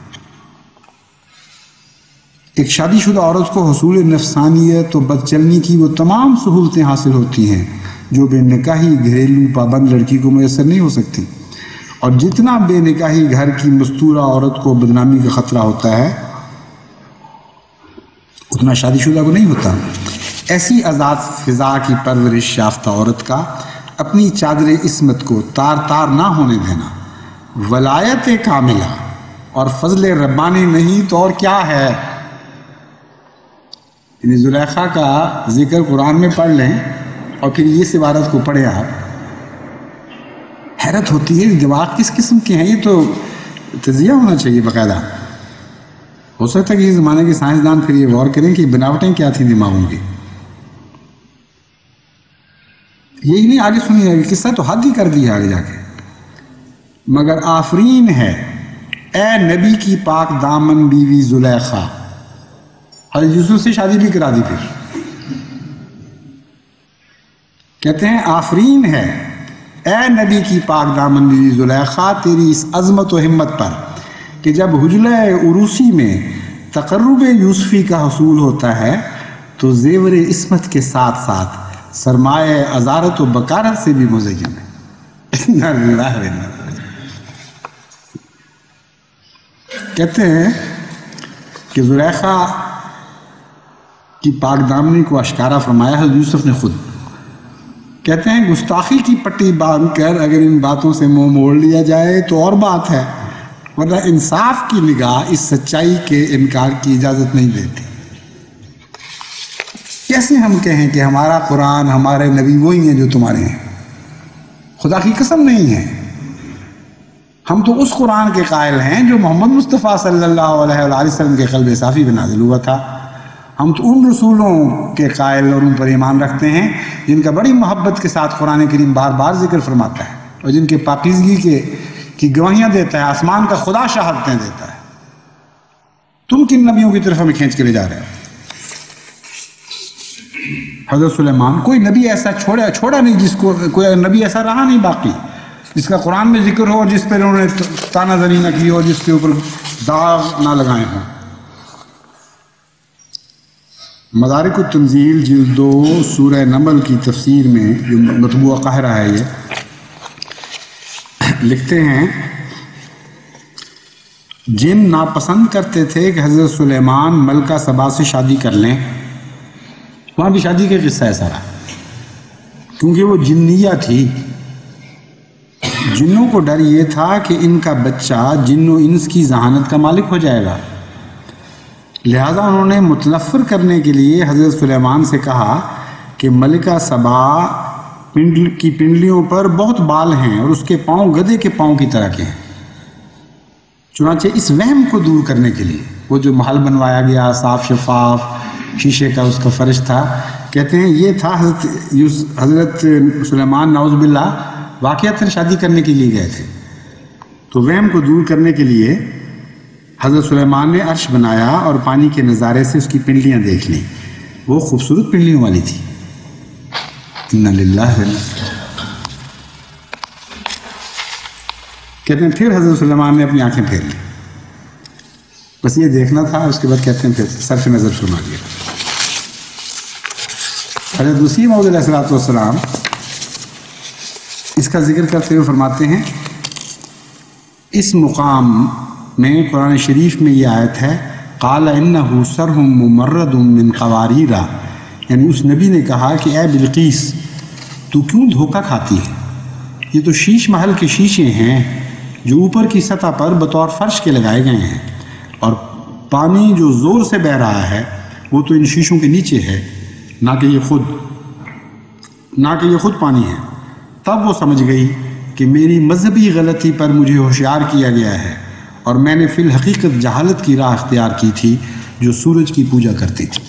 ایک شادی شدہ عورت کو حصول نفسانیت و بدچلنی کی وہ تمام سہولتیں حاصل ہوتی ہیں جو بے نکاحی گھریلو پابند لڑکی کو میسر نہیں ہو سکتی، اور جتنا بے نکاحی گھر کی مستورہ عورت کو بدنامی کا خطرہ ہوتا ہے اتنا شادی شدہ کو نہیں ہوتا. ایسی آزاد فضا کی پرورش یافتہ عورت کا اپنی چادر عصمت کو تار تار نہ ہونے دینا ولایت کاملہ اور فضل ربانی نہیں تو اور کیا ہے. یعنی زلیخا کا ذکر قرآن میں پڑھ لیں اور پھر اس عبارت کو پڑھیں آپ، حیرت ہوتی ہے دماغ کس قسم کے ہیں. یہ تو تجزیہ ہونا چاہیے باقاعدہ. ہو سکتا ہے کہ اس زمانے کے سائنسدان پھر یہ غور کریں کہ بناوٹیں کیا تھیں دماغوں کی. یہی نہیں، آگے سنیے قصہ تو حد ہی کر دی ہے آگے جا کے. مگر آفرین ہے اے نبی کی پاک دامن بیوی زلیخا. حضرت یوسف سے شادی بھی کرا دی. پھر کہتے ہیں آفرین ہے اے نبی کی پاک دامن بیوی زلیخا تیری اس عظمت و ہمت پر کہ جب حجلہ عروسی میں تقرب یوسفی کا حصول ہوتا ہے تو زیور عصمت کے ساتھ ساتھ سرمایہ ازارت و بکارت سے بھی مزین ہے. کہتے ہیں کہ زلیخا کی پاک دامنی کو اشکارا فرمایا ہے یوسف نے خود. کہتے ہیں گستاخی کی پٹی باندھ کر اگر ان باتوں سے منہ موڑ لیا جائے تو اور بات ہے، ورنہ انصاف کی نگاہ اس سچائی کے انکار کی اجازت نہیں دیتی. کیسے ہم کہیں کہ ہمارا قرآن ہمارے نبی وہی ہیں جو تمہارے ہیں؟ خدا کی قسم نہیں ہے. ہم تو اس قرآن کے قائل ہیں جو محمد مصطفیٰ صلی اللہ علیہ وسلم کے قلب صافی میں نازل ہوا تھا. ہم تو ان رسولوں کے قائل اور ان پر ایمان رکھتے ہیں جن کا بڑی محبت کے ساتھ قرآن کریم بار بار ذکر فرماتا ہے اور جن کے پاکیزگی کی گواہیاں دیتا ہے، آسمان کا خدا شہادتیں دیتا ہے. تم کن نبیوں کی طرف ہمیں کھینچ کے لے جا رہے ہیں؟ حضرت سلیمان کوئی نبی ایسا چھوڑا نہیں، جس کو کوئی نبی ایسا رہا نہیں باقی جس کا قرآن میں ذکر ہو، جس پر انہوں نے تانا زنی نہ کی ہو، جس کے اوپر داغ نہ لگائے ہوں. مدارک التنزیل جلد 2 سورہ نمل کی تفسیر میں جو مطبوع قاہرہ ہے یہ لکھتے ہیں جن ناپسند کرتے تھے کہ حضرت سلیمان ملکہ سبا سے شادی کر لیں، وہاں بھی شادی کا قصہ ہے سارا، کیونکہ وہ جنیہ تھی. جنوں کو ڈر یہ تھا کہ ان کا بچہ جن و انس کی ذہانت کا مالک ہو جائے گا، لہذا انہوں نے متنفر کرنے کے لیے حضرت سلیمان سے کہا کہ ملکہ سبا کی پنڈلیوں پر بہت بال ہیں اور اس کے پاؤں گدھے کے پاؤں کی طرح کے ہیں. چنانچہ اس وہم کو دور کرنے کے لیے وہ جو محل بنوایا گیا صاف شفاف شیشے کا اس کا فرش تھا، کہتے ہیں یہ تھا حضرت سلیمان نعوذ باللہ واقعتاً شادی کرنے کے لیے گئے تھے، تو وہم کو دور کرنے کے لیے حضرت سلیمان نے عرش بنایا اور پانی کے نظارے سے اس کی پنڈلیاں دیکھ لیں، وہ خوبصورت پنڈلیوں والی تھی۔ انا للہ کہتے ہیں پھر حضرت سلیمان نے اپنی آنکھیں پھیر لی، بس یہ دیکھنا تھا، اس کے بعد کہتے ہیں پھر صرف نظر فرما دیا۔ حضرت مسیح موعود علیہ الصلوۃ والسلام اس کا ذکر کرتے ہوئے فرماتے ہیں، اس مقام میں قرآن شریف میں یہ آیت ہے قال انہ سرح ممرد من قواریر، یعنی اس نبی نے کہا کہ اے بلقیس تو کیوں دھوکہ کھاتی ہے، یہ تو شیش محل کے شیشے ہیں جو اوپر کی سطح پر بطور فرش کے لگائے گئے ہیں، اور پانی جو زور سے بہہ رہا ہے وہ تو ان شیشوں کے نیچے ہے، نہ کہ یہ خود پانی ہے۔ تب وہ سمجھ گئی کہ میری مذہبی غلطی پر مجھے ہوشیار کیا گیا ہے، اور میں نے فی الحقیقت جہالت کی راہ اختیار کی تھی جو سورج کی پوجا کرتی تھی۔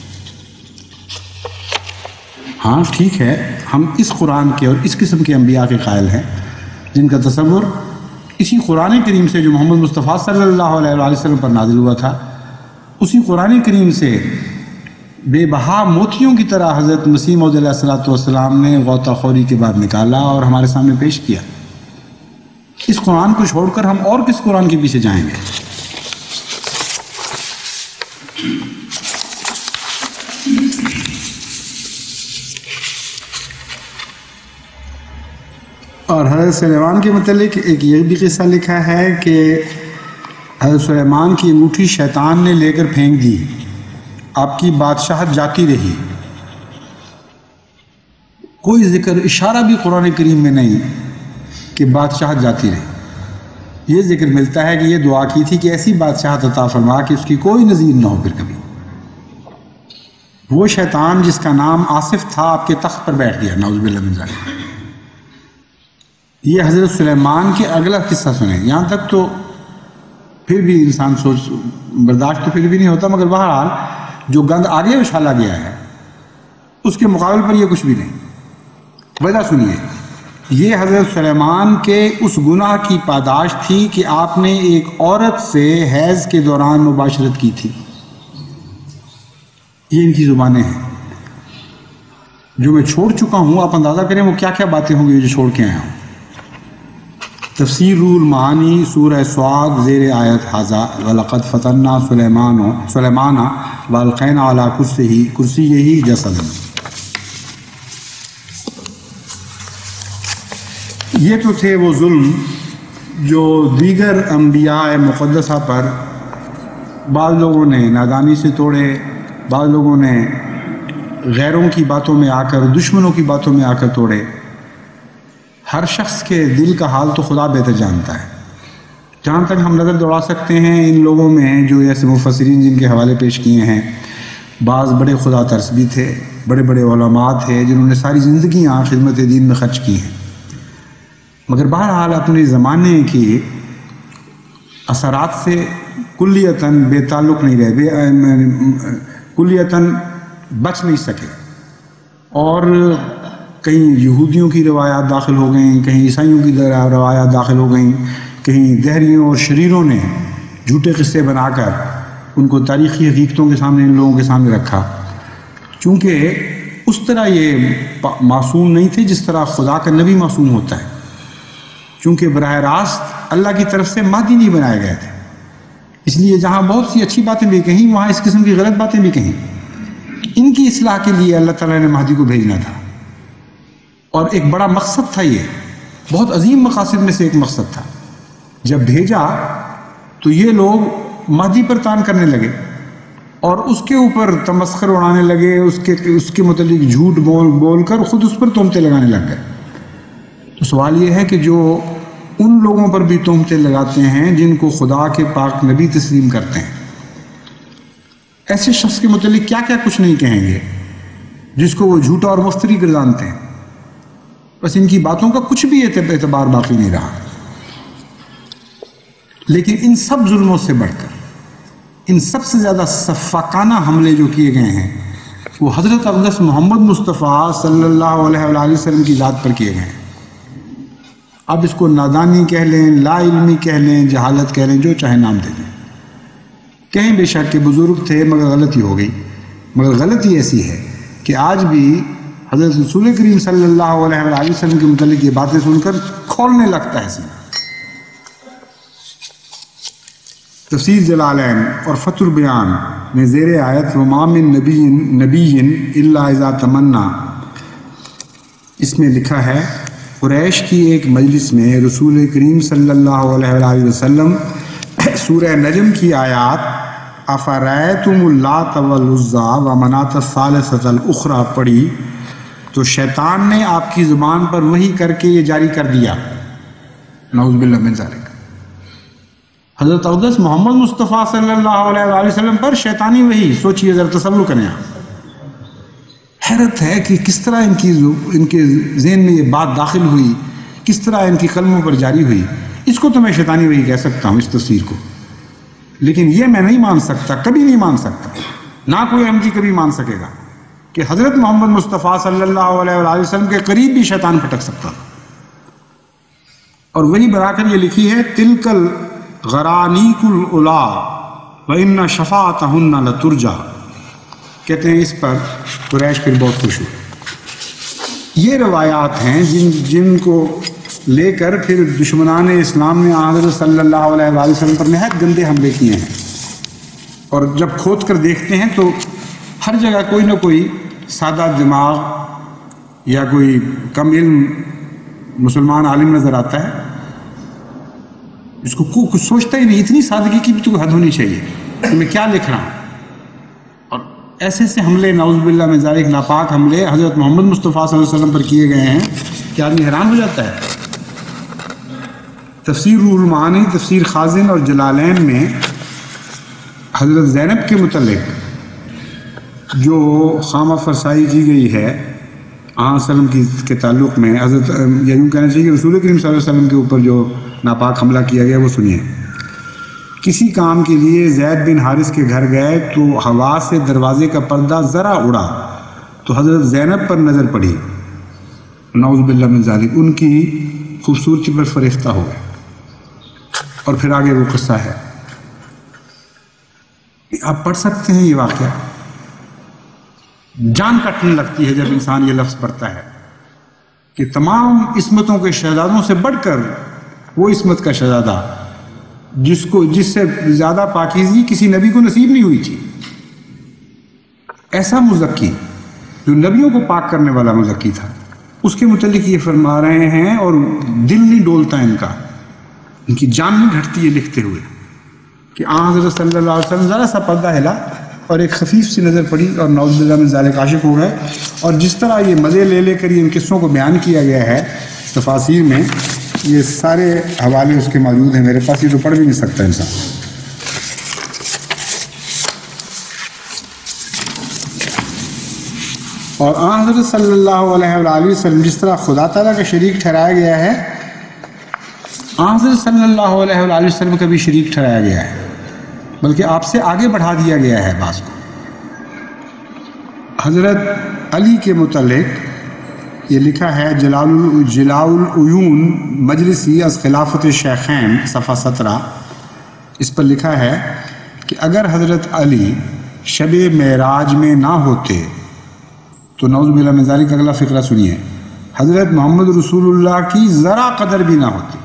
ہاں ٹھیک ہے، ہم اس قرآن کے اور اس قسم کے انبیاء کے قائل ہیں جن کا تصور اسی قرآن کریم سے جو محمد مصطفیٰ صلی اللہ علیہ وآلہ وسلم پر نازل ہوا تھا، اسی قرآن کریم سے بے بہا موتیوں کی طرح حضرت مسیح موعود علیہ الصلوۃ والسلام نے غوطہ خوری کے بعد نکالا اور ہمارے سامنے پیش کیا۔ اس قرآن کو چھوڑ کر ہم اور کس قرآن کے پیچھے جائیں گے؟ اور حضرت سلیمان کے متعلق ایک یہ بھی قصہ لکھا ہے کہ حضرت سلیمان کی انگوٹھی شیطان نے لے کر پھینک دی، آپ کی بادشاہت جاتی رہی، کوئی ذکر اشارہ بھی قرآن کریم میں نہیں کہ بادشاہت جاتی رہی۔ یہ ذکر ملتا ہے کہ یہ دعا کی تھی کہ ایسی بادشاہت عطا فرما کہ اس کی کوئی نظیر نہ ہو پھر کبھی۔ وہ شیطان جس کا نام آصف تھا آپ کے تخت پر بیٹھ گیا، نعوذ باللہ من ذالک۔ یہ حضرت سلیمان کے اگلا قصہ سنیں، یہاں تک تو پھر بھی انسان سوچ برداشت تو پھر بھی نہیں ہوتا، مگر بہرحال جو گند آگے اچھالا گیا ہے اس کے مقابل پر یہ کچھ بھی نہیں۔ وجہ سنیے، یہ حضرت سلیمان کے اس گناہ کی پاداش تھی کہ آپ نے ایک عورت سے حیض کے دوران مباشرت کی تھی۔ یہ ان کی زبانیں ہیں جو میں چھوڑ چکا ہوں، آپ اندازہ کریں وہ کیا کیا باتیں ہوں گی جو چھوڑ کے آیا ہوں۔ تفسیر روح المعانی سورہ صاد زیر آیت ھذا وَلَقَدْ فَتَنَّا سُلَيْمَانَ وَأَلْقَيْنَا عَلَىٰ كُرْسِيِّهِ جَسَدًا۔ یہ تو تھے وہ ظلم جو دیگر انبیاء مقدسہ پر بعض لوگوں نے نادانی سے توڑے، بعض لوگوں نے غیروں کی باتوں میں آ کر، دشمنوں کی باتوں میں آ کر توڑے۔ ہر شخص کے دل کا حال تو خدا بہتر جانتا ہے۔ جہاں تک ہم نظر دوڑا سکتے ہیں ان لوگوں میں جو ایسے مفسرین جن کے حوالے پیش کیے ہیں، بعض بڑے خدا ترس بھی تھے، بڑے بڑے علماء تھے جنہوں نے ساری زندگیاں خدمت دین میں خرچ کی ہیں، مگر بہرحال اپنے زمانے کی اثرات سے کلیتاً بے تعلق نہیں رہے، کلیتاً بچ نہیں سکے، اور کہیں یہودیوں کی روایات داخل ہو گئیں، کہیں عیسائیوں کی روایات داخل ہو گئیں، کہیں دہریوں اور شریروں نے جھوٹے قصے بنا کر ان کو تاریخی حقیقتوں کے سامنے ان لوگوں کے سامنے رکھا، چونکہ اس طرح یہ معصوم نہیں تھے جس طرح خدا کا نبی معصوم ہوتا ہے، چونکہ براہ راست اللہ کی طرف سے مہدی نہیں بنائے گئے تھے، اس لیے جہاں بہت سی اچھی باتیں بھی کہیں وہاں اس قسم کی غلط باتیں بھی کہیں۔ ان کی اصلاح کے لیے اللہ تعالیٰ نے مہدی کو بھیجنا تھا، اور ایک بڑا مقصد تھا، یہ بہت عظیم مقاصد میں سے ایک مقصد تھا۔ جب بھیجا تو یہ لوگ مہدی پر تان کرنے لگے اور اس کے اوپر تمسخر اڑانے لگے، اس کے متعلق جھوٹ بول کر خود اس پر تہمتیں لگانے لگ گئے۔ تو سوال یہ ہے کہ جو ان لوگوں پر بھی تہمتیں لگاتے ہیں جن کو خدا کے پاک نبی تسلیم کرتے ہیں، ایسے شخص کے متعلق کیا کیا کچھ نہیں کہیں گے جس کو وہ جھوٹا اور مفتری گردانتے ہیں، بس ان کی باتوں کا کچھ بھی اعتبار باقی نہیں رہا۔ لیکن ان سب ظلموں سے بڑھ کر ان سب سے زیادہ سفاکانہ حملے جو کیے گئے ہیں وہ حضرت اقدس محمد مصطفیٰ صلی اللہ علیہ وآلہ وسلم کی ذات پر کیے گئے ہیں۔ اب اس کو نادانی کہہ لیں، لا علمی کہہ لیں، جہالت کہہ لیں، جو چاہے نام دے دیں، کہیں بے شک کہ بزرگ تھے مگر غلطی ہو گئی۔ مگر غلطی ایسی ہے کہ آج بھی حضرت رسول کریم صلی اللہ علیہ وآلہ وسلم کے متعلق یہ باتیں سن کر کھولنے لگتا ہے سینہ۔ تفسیر جلالین اور فتح البیان میں زیر آیت وما من نبی الا اذا تمنا، اس میں لکھا ہے قریش کی ایک مجلس میں رسول کریم صلی اللہ علیہ وآلہ وسلم سورہ نجم کی آیات افرأیتم اللات والعزی ومناۃ الثالثۃ الاخری پڑھی تو شیطان نے آپ کی زبان پر وحی کر کے یہ جاری کر دیا، نعوذ باللہ من ذالک۔ حضرت اقدس محمد مصطفیٰ صلی اللہ علیہ وآلہ وسلم پر شیطانی وحی، سوچئے ذرا تصور کریں آپ۔ حیرت ہے کہ کس طرح ان کے ذہن میں یہ بات داخل ہوئی، کس طرح ان کی قلموں پر جاری ہوئی۔ اس کو تو میں شیطانی وحی کہہ سکتا ہوں، اس تفسیر کو، لیکن یہ میں نہیں مان سکتا، کبھی نہیں مان سکتا، نہ کوئی احمدی کبھی مان سکے گا کہ حضرت محمد مصطفیٰ صلی اللہ علیہ وآلہ وسلم کے قریب بھی شیطان پھٹک سکتا۔ اور وہی بنا کر یہ لکھی ہے تلک الغرانیق العلا وان شفاعتہن لترجی، کہتے ہیں اس پر قریش پھر بہت خوش ہوئے۔ یہ روایات ہیں جن کو لے کر پھر دشمنان اسلام نے حضرت صلی اللہ علیہ وآلہ وسلم پر نہایت گندے حملے کیے ہیں، اور جب کھود کر دیکھتے ہیں تو ہر جگہ کوئی نہ کوئی سادہ دماغ یا کوئی کم علم مسلمان عالم نظر آتا ہے، اس کو کچھ سوچتا ہی نہیں، اتنی سادگی کی بھی تو حد ہونی چاہیے کہ میں کیا لکھ رہا ہوں۔ اور ایسے ایسے حملے، نعوذ باللہ من ذالک، ناپاک حملے حضرت محمد مصطفیٰ صلی اللہ علیہ وسلم پر کیے گئے ہیں کہ آدمی حیران ہو جاتا ہے۔ تفسیر روح المعانی، تفسیر خازن اور جلالین میں حضرت زینب کے متعلق جو خامہ فرسائی کی گئی ہے آن وسلم کے تعلق میں، حضرت یہ یوں کہنا چاہیے کہ رسول کریم صلی اللہ علیہ وسلم کے اوپر جو ناپاک حملہ کیا گیا وہ سنیے۔ کسی کام کے لیے زید بن حارث کے گھر گئے تو ہوا سے دروازے کا پردہ ذرا اڑا تو حضرت زینب پر نظر پڑی، نعوذ باللہ من ذالک، ان کی خوبصورتی پر فریفتہ ہو گئے۔ اور پھر آگے وہ قصہ ہے، آپ پڑھ سکتے ہیں یہ واقعہ، جان کٹنے لگتی ہے جب انسان یہ لفظ پڑھتا ہے کہ تمام عصمتوں کے شہزادوں سے بڑھ کر وہ عصمت کا شہزادہ جس سے زیادہ پاکیزگی کسی نبی کو نصیب نہیں ہوئی تھی، ایسا مزکی جو نبیوں کو پاک کرنے والا مزکی تھا، اس کے متعلق یہ فرما رہے ہیں، اور دل نہیں ڈولتا ان کا، ان کی جان نہیں گھٹتی یہ لکھتے ہوئے کہ حضرت صلی اللہ علیہ وسلم ذرا سا پردہ ہلا اور ایک خفیف سی نظر پڑی اور نعوذ باللہ من ذالک عاشق ہو گئے۔ اور جس طرح یہ مزے لے لے کر ان قصوں کو بیان کیا گیا ہے تفاسیر میں، یہ سارے حوالے اس کے موجود ہیں میرے پاس، یہ تو پڑھ بھی نہیں سکتا انسان۔ اور حضرت صلی اللہ علیہ وآلہ وسلم جس طرح خدا تعالیٰ کا شریک ٹھہرایا گیا ہے، حضرت صلی اللہ علیہ وآلہ وسلم کا بھی شریک ٹھہرایا گیا ہے، بلکہ آپ سے آگے بڑھا دیا گیا ہے بعض کو۔ حضرت علی کے متعلق یہ لکھا ہے جلاء العیون مجلسی از خلافت شیخین صفحہ 17، اس پر لکھا ہے کہ اگر حضرت علی شب معراج میں نہ ہوتے تو نعوذ باللہ من ذالک اگلا فقرہ سنیے، حضرت محمد رسول اللہ کی ذرا قدر بھی نہ ہوتی۔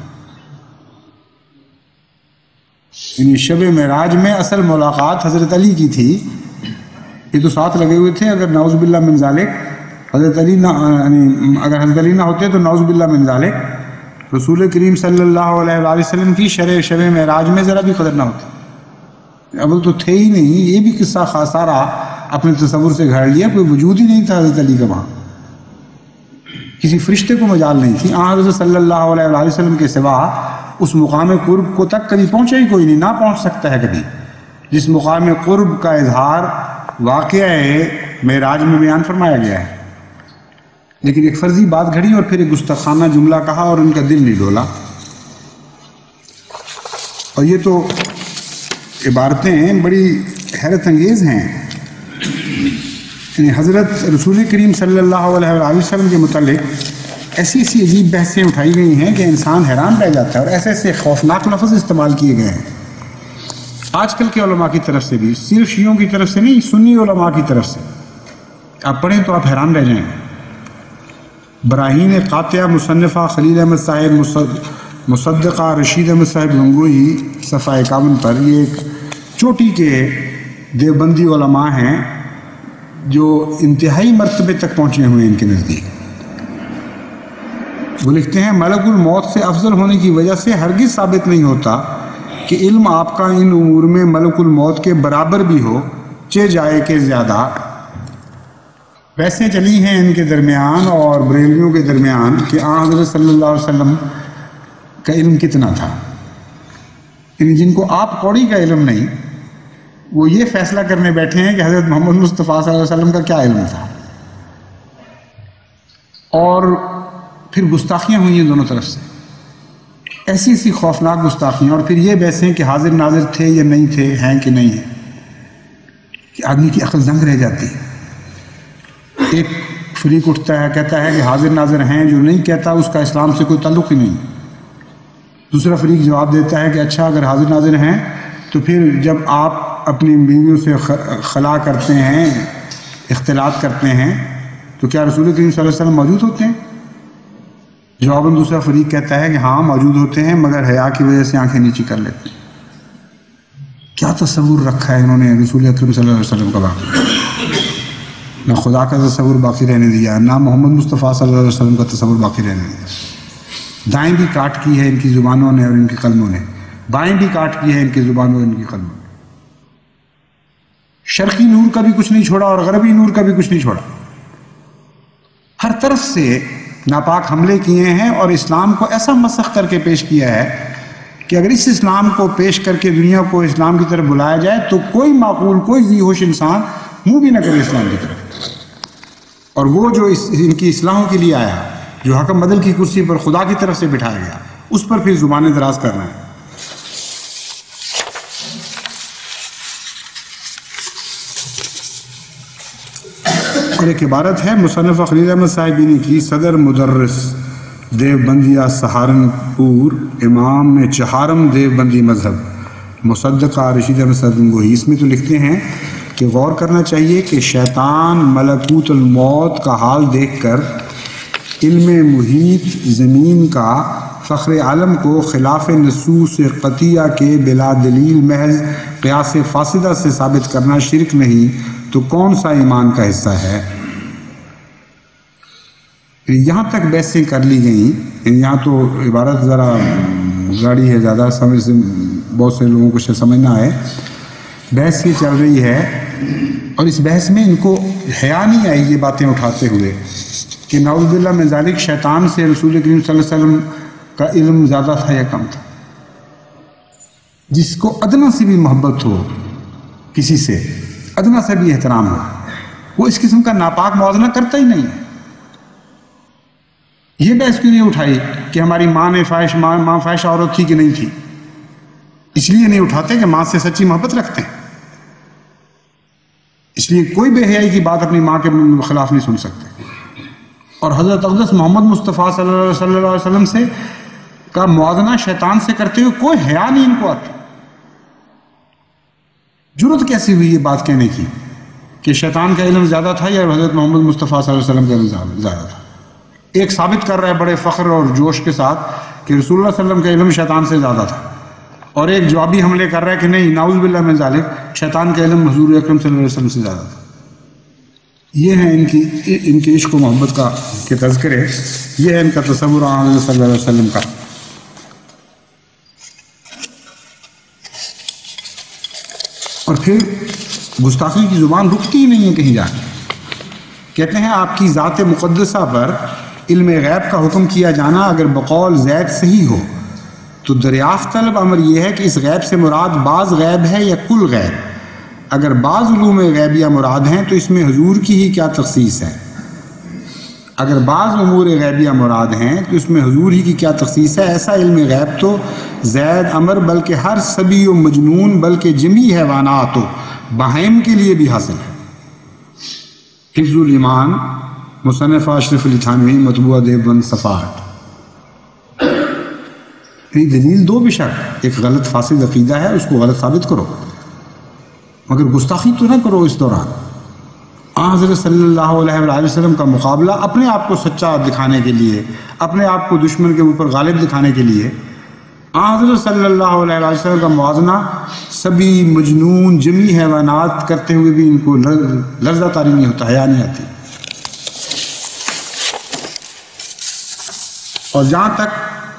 یعنی شب معراج میں اصل ملاقات حضرت علی کی تھی، یہ تو ساتھ لگے ہوئے تھے، اگر نعوذ باللہ من ذالک حضرت علی نہ اگر حضرت علی نہ ہوتے تو نعوذ باللہ من ذالک رسول کریم صلی اللہ علیہ وآلہ وسلم کی شب معراج میں ذرا بھی قدر نہ ہوتی۔ اول تو تھے ہی نہیں، یہ بھی قصہ سارا اپنے تصور سے گھڑ لیا، کوئی وجود ہی نہیں تھا حضرت علی کا وہاں، کسی فرشتے کو مجال نہیں تھی۔ حضرت صلی اللہ علیہ وآلہ وسلم کے سوا اس مقام قرب کو تک کبھی پہنچا ہی کوئی نہیں، نہ پہنچ سکتا ہے کبھی، جس مقام قرب کا اظہار واقعہ معراج میں بیان فرمایا گیا ہے۔ لیکن ایک فرضی بات گھڑی اور پھر ایک گستاخانہ جملہ کہا اور ان کا دل نہیں ڈولا۔ اور یہ تو عبارتیں بڑی حیرت انگیز ہیں. یعنی حضرت رسول کریم صلی اللہ علیہ وآلہ وسلم کے متعلق ایسی ایسی عجیب بحثیں اٹھائی گئی ہیں کہ انسان حیران رہ جاتا ہے، اور ایسے ایسے خوفناک لفظ استعمال کیے گئے ہیں آج کل کے علماء کی طرف سے بھی، صرف شیعوں کی طرف سے نہیں، سنی علماء کی طرف سے. آپ پڑھیں تو آپ حیران رہ جائیں. براہین قاطعہ مصنفہ خلیل احمد صاحب مصدقہ رشید احمد صاحب گنگوہی صفحہ 51 پر، یہ ایک چوٹی کے دیوبندی علماء ہیں جو انتہائی مرتبے تک پہنچے ہوئے ہیں ان کے نزدیک. وہ لکھتے ہیں ملک الموت سے افضل ہونے کی وجہ سے ہرگز ثابت نہیں ہوتا کہ علم آپ کا ان امور میں ملک الموت کے برابر بھی ہو، چہ جائے کہ زیادہ. ویسے چلی ہیں ان کے درمیان اور بریلویوں کے درمیان کہ حضرت صلی اللہ علیہ وسلم کا علم کتنا تھا. یعنی جن کو آپ کوڑی کا علم نہیں، وہ یہ فیصلہ کرنے بیٹھے ہیں کہ حضرت محمد مصطفیٰ صلی اللہ علیہ وسلم کا کیا علم تھا. اور پھر گستاخیاں ہوئی ہیں دونوں طرف سے، ایسی ایسی خوفناک گستاخیاں. اور پھر یہ بحثیں کہ حاضر ناظر تھے یا نہیں تھے، ہیں کہ نہیں ہیں، کہ آدمی کی عقل دنگ رہ جاتی ہے. ایک فریق اٹھتا ہے، کہتا ہے کہ حاضر ناظر ہیں، جو نہیں کہتا اس کا اسلام سے کوئی تعلق ہی نہیں. دوسرا فریق جواب دیتا ہے کہ اچھا اگر حاضر ناظر ہیں تو پھر جب آپ اپنی بیویوں سے خلا کرتے ہیں، اختلاط کرتے ہیں، تو کیا رسول کریم صلی اللہ علیہ وسلم موجود ہوتے ہیں؟ جواباً دوسرا فریق کہتا ہے کہ ہاں موجود ہوتے ہیں، مگر حیا کی وجہ سے آنکھیں نیچی کر لیتے ہیں. کیا تصور رکھا ہے انہوں نے رسول اکرم صلی اللہ علیہ وسلم کا باقی؟ نہ خدا کا تصور باقی رہنے دیا، نہ محمد مصطفیٰ صلی اللہ علیہ وسلم کا تصور باقی رہنے دیا. دائیں بھی کاٹ کی ہے ان کی زبانوں نے اور ان کے قلموں نے، بائیں بھی کاٹ کی ہے ان کی زبانوں اور ان کی قلموں نے. شرقی نور کا بھی کچھ نہیں چھوڑا اور غربی نور کا بھی کچھ نہیں چھوڑا. ہر طرف سے ناپاک حملے کیے ہیں اور اسلام کو ایسا مسخ کر کے پیش کیا ہے کہ اگر اس اسلام کو پیش کر کے دنیا کو اسلام کی طرف بلایا جائے تو کوئی معقول، کوئی ذی ہوش انسان منہ بھی نہ کرے اسلام کی طرف. اور وہ جو ان کی اصلاحوں کے لیے آیا، جو حکم بدل کی کرسی پر خدا کی طرف سے بٹھایا گیا، اس پر پھر زبانیں دراز کرنا ہے. اور ایک عبارت ہے مصنف خلیل احمد صاحبینی کی، صدر مدرس دیوبندیہ سہارنپور، امام چہارم دیوبندی مذہب، مصدقہ رشید احمد صاحب گنگوہی. اس میں تو لکھتے ہیں کہ غور کرنا چاہیے کہ شیطان ملکوت الموت کا حال دیکھ کر علم محیط زمین کا فخر عالم کو خلاف نصوص قطعیہ کے بلا دلیل محض قیاس فاسدہ سے ثابت کرنا شرک نہیں تو کون سا ایمان کا حصہ ہے. یہاں تک بحثیں کر لی گئیں. یہاں تو عبارت ذرا گاڑی ہے، زیادہ سمجھ سے بہت سے لوگوں کو شاید سمجھ نہ آئے. بحث یہ چل رہی ہے اور اس بحث میں ان کو حیا نہیں آئی یہ باتیں اٹھاتے ہوئے کہ نعوذ باللہ من ذالک شیطان سے رسول کریم صلی اللہ علیہ وسلم کا علم زیادہ تھا یا کم تھا. جس کو ادنا سے بھی محبت ہو، کسی سے ادنا سے بھی احترام ہو، وہ اس قسم کا ناپاک موازنہ کرتا ہی نہیں ہے. یہ بحث کیوں نہیں اٹھائی کہ ہماری ماں فاحش عورت تھی کہ نہیں تھی؟ اس لیے نہیں اٹھاتے کہ ماں سے سچی محبت رکھتے ہیں، اس لیے کوئی بے حیائی کی بات اپنی ماں کے خلاف نہیں سن سکتے. اور حضرت اقدس محمد مصطفیٰ صلی اللہ علیہ وسلم سے کا موازنہ شیطان سے کرتے ہوئے کوئی حیا نہیں ان کو آتی. جرت کیسی ہوئی یہ بات کہنے کی کہ شیطان کا علم زیادہ تھا یا حضرت محمد مصطفیٰ صلی اللہ علیہ وسلم کا علم زیادہ تھا؟ ایک ثابت کر رہا ہے بڑے فخر اور جوش کے ساتھ کہ رسول اللہ صلی اللہ علیہ وسلم کا علم شیطان سے زیادہ تھا، اور ایک جوابی حملے کر رہا ہے کہ نہیں، نعوذ باللہ من ذالک، شیطان کا علم حضور اکرم صلی اللہ علیہ وسلم سے زیادہ تھا. یہ ہیں ان کی عشق و محبت کا کے تذکرے، یہ ہے ان کا تصور حضرت صلی اللہ علیہ وسلم کا. اور پھر گستاخی کی زبان رکتی ہی نہیں ہے کہیں جا کے. کہتے ہیں آپ کی ذات مقدسہ پر علم غیب کا حکم کیا جانا اگر بقول زید صحیح ہو تو دریافت طلب امر یہ ہے کہ اس غیب سے مراد بعض غیب ہے یا کل غیب. اگر بعض علوم غیبیہ مراد ہیں تو اس میں حضور کی ہی کیا تخصیص ہے؟ اگر بعض امور غیبیہ مراد ہیں تو اس میں حضور ہی کی کیا تخصیص ہے؟ ایسا علم غیب تو زید، عمر، بلکہ ہر صبی و مجنون، بلکہ جمی حیوانات و بہائم کے لیے بھی حاصل ہے۔ حفظ الایمان، مصنف اشرف علی تھانوی، مطبوعہ دیوبند، صفحہ 8۔ دلیل دو بے شک، ایک غلط فاسد عقیدہ ہے، اس کو غلط ثابت کرو، مگر گستاخی تو نہ کرو اس دوران۔ حضرت صلی اللہ علیہ وآلہ وسلم کا مقابلہ اپنے آپ کو سچا دکھانے کے لیے، اپنے آپ کو دشمن کے اوپر غالب دکھانے کے لیے، حضرت صلی اللہ علیہ وآلہ وسلم کا موازنہ سبھی مجنون جمی حیوانات کرتے ہوئے بھی ان کو لرزہ طاری نہیں ہوتا، حیا نہیں آتی۔ اور جہاں تک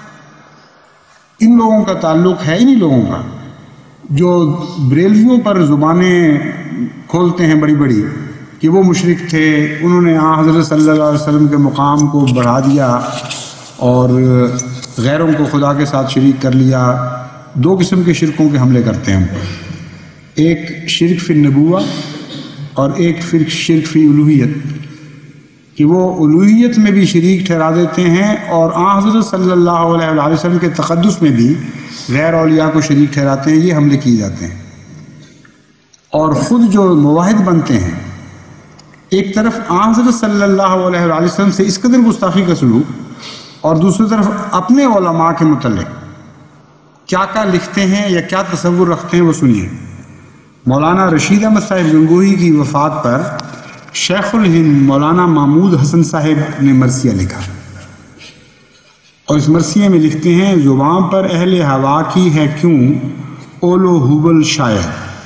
ان لوگوں کا تعلق ہے، انہی لوگوں کا جو بریلویوں پر زبانیں کھولتے ہیں بڑی بڑی کہ وہ مشرک تھے، انہوں نے حضرت صلی اللہ علیہ وسلم کے مقام کو بڑھا دیا اور غیروں کو خدا کے ساتھ شریک کر لیا۔ دو قسم کے شرکوں کے حملے کرتے ہیں ہم پر، ایک شرک فی النبوہ اور ایک شرک فی الوہیت، کہ وہ الوہیت میں بھی شریک ٹھہرا دیتے ہیں اور حضرت صلی اللہ علیہ وآلہ وسلم کے تقدس میں بھی غیر اولیاء کو شریک ٹھہراتے ہیں۔ یہ حملے کیے جاتے ہیں، اور خود جو موحد بنتے ہیں، ایک طرف حضرت صلی اللہ علیہ وآلہ وسلم سے اس قدر گستاخی کا سلوک، اور دوسری طرف اپنے علماء کے متعلق کیا کیا لکھتے ہیں یا کیا تصور رکھتے ہیں وہ سنیے۔ مولانا رشید احمد صاحب گنگوہی کی وفات پر شیخ الہند مولانا محمود حسن صاحب نے مرثیہ لکھا، اور اس مرثیے میں لکھتے ہیں: زبان پر اہل ہوا کی ہے کیوں اول و حبل شاید،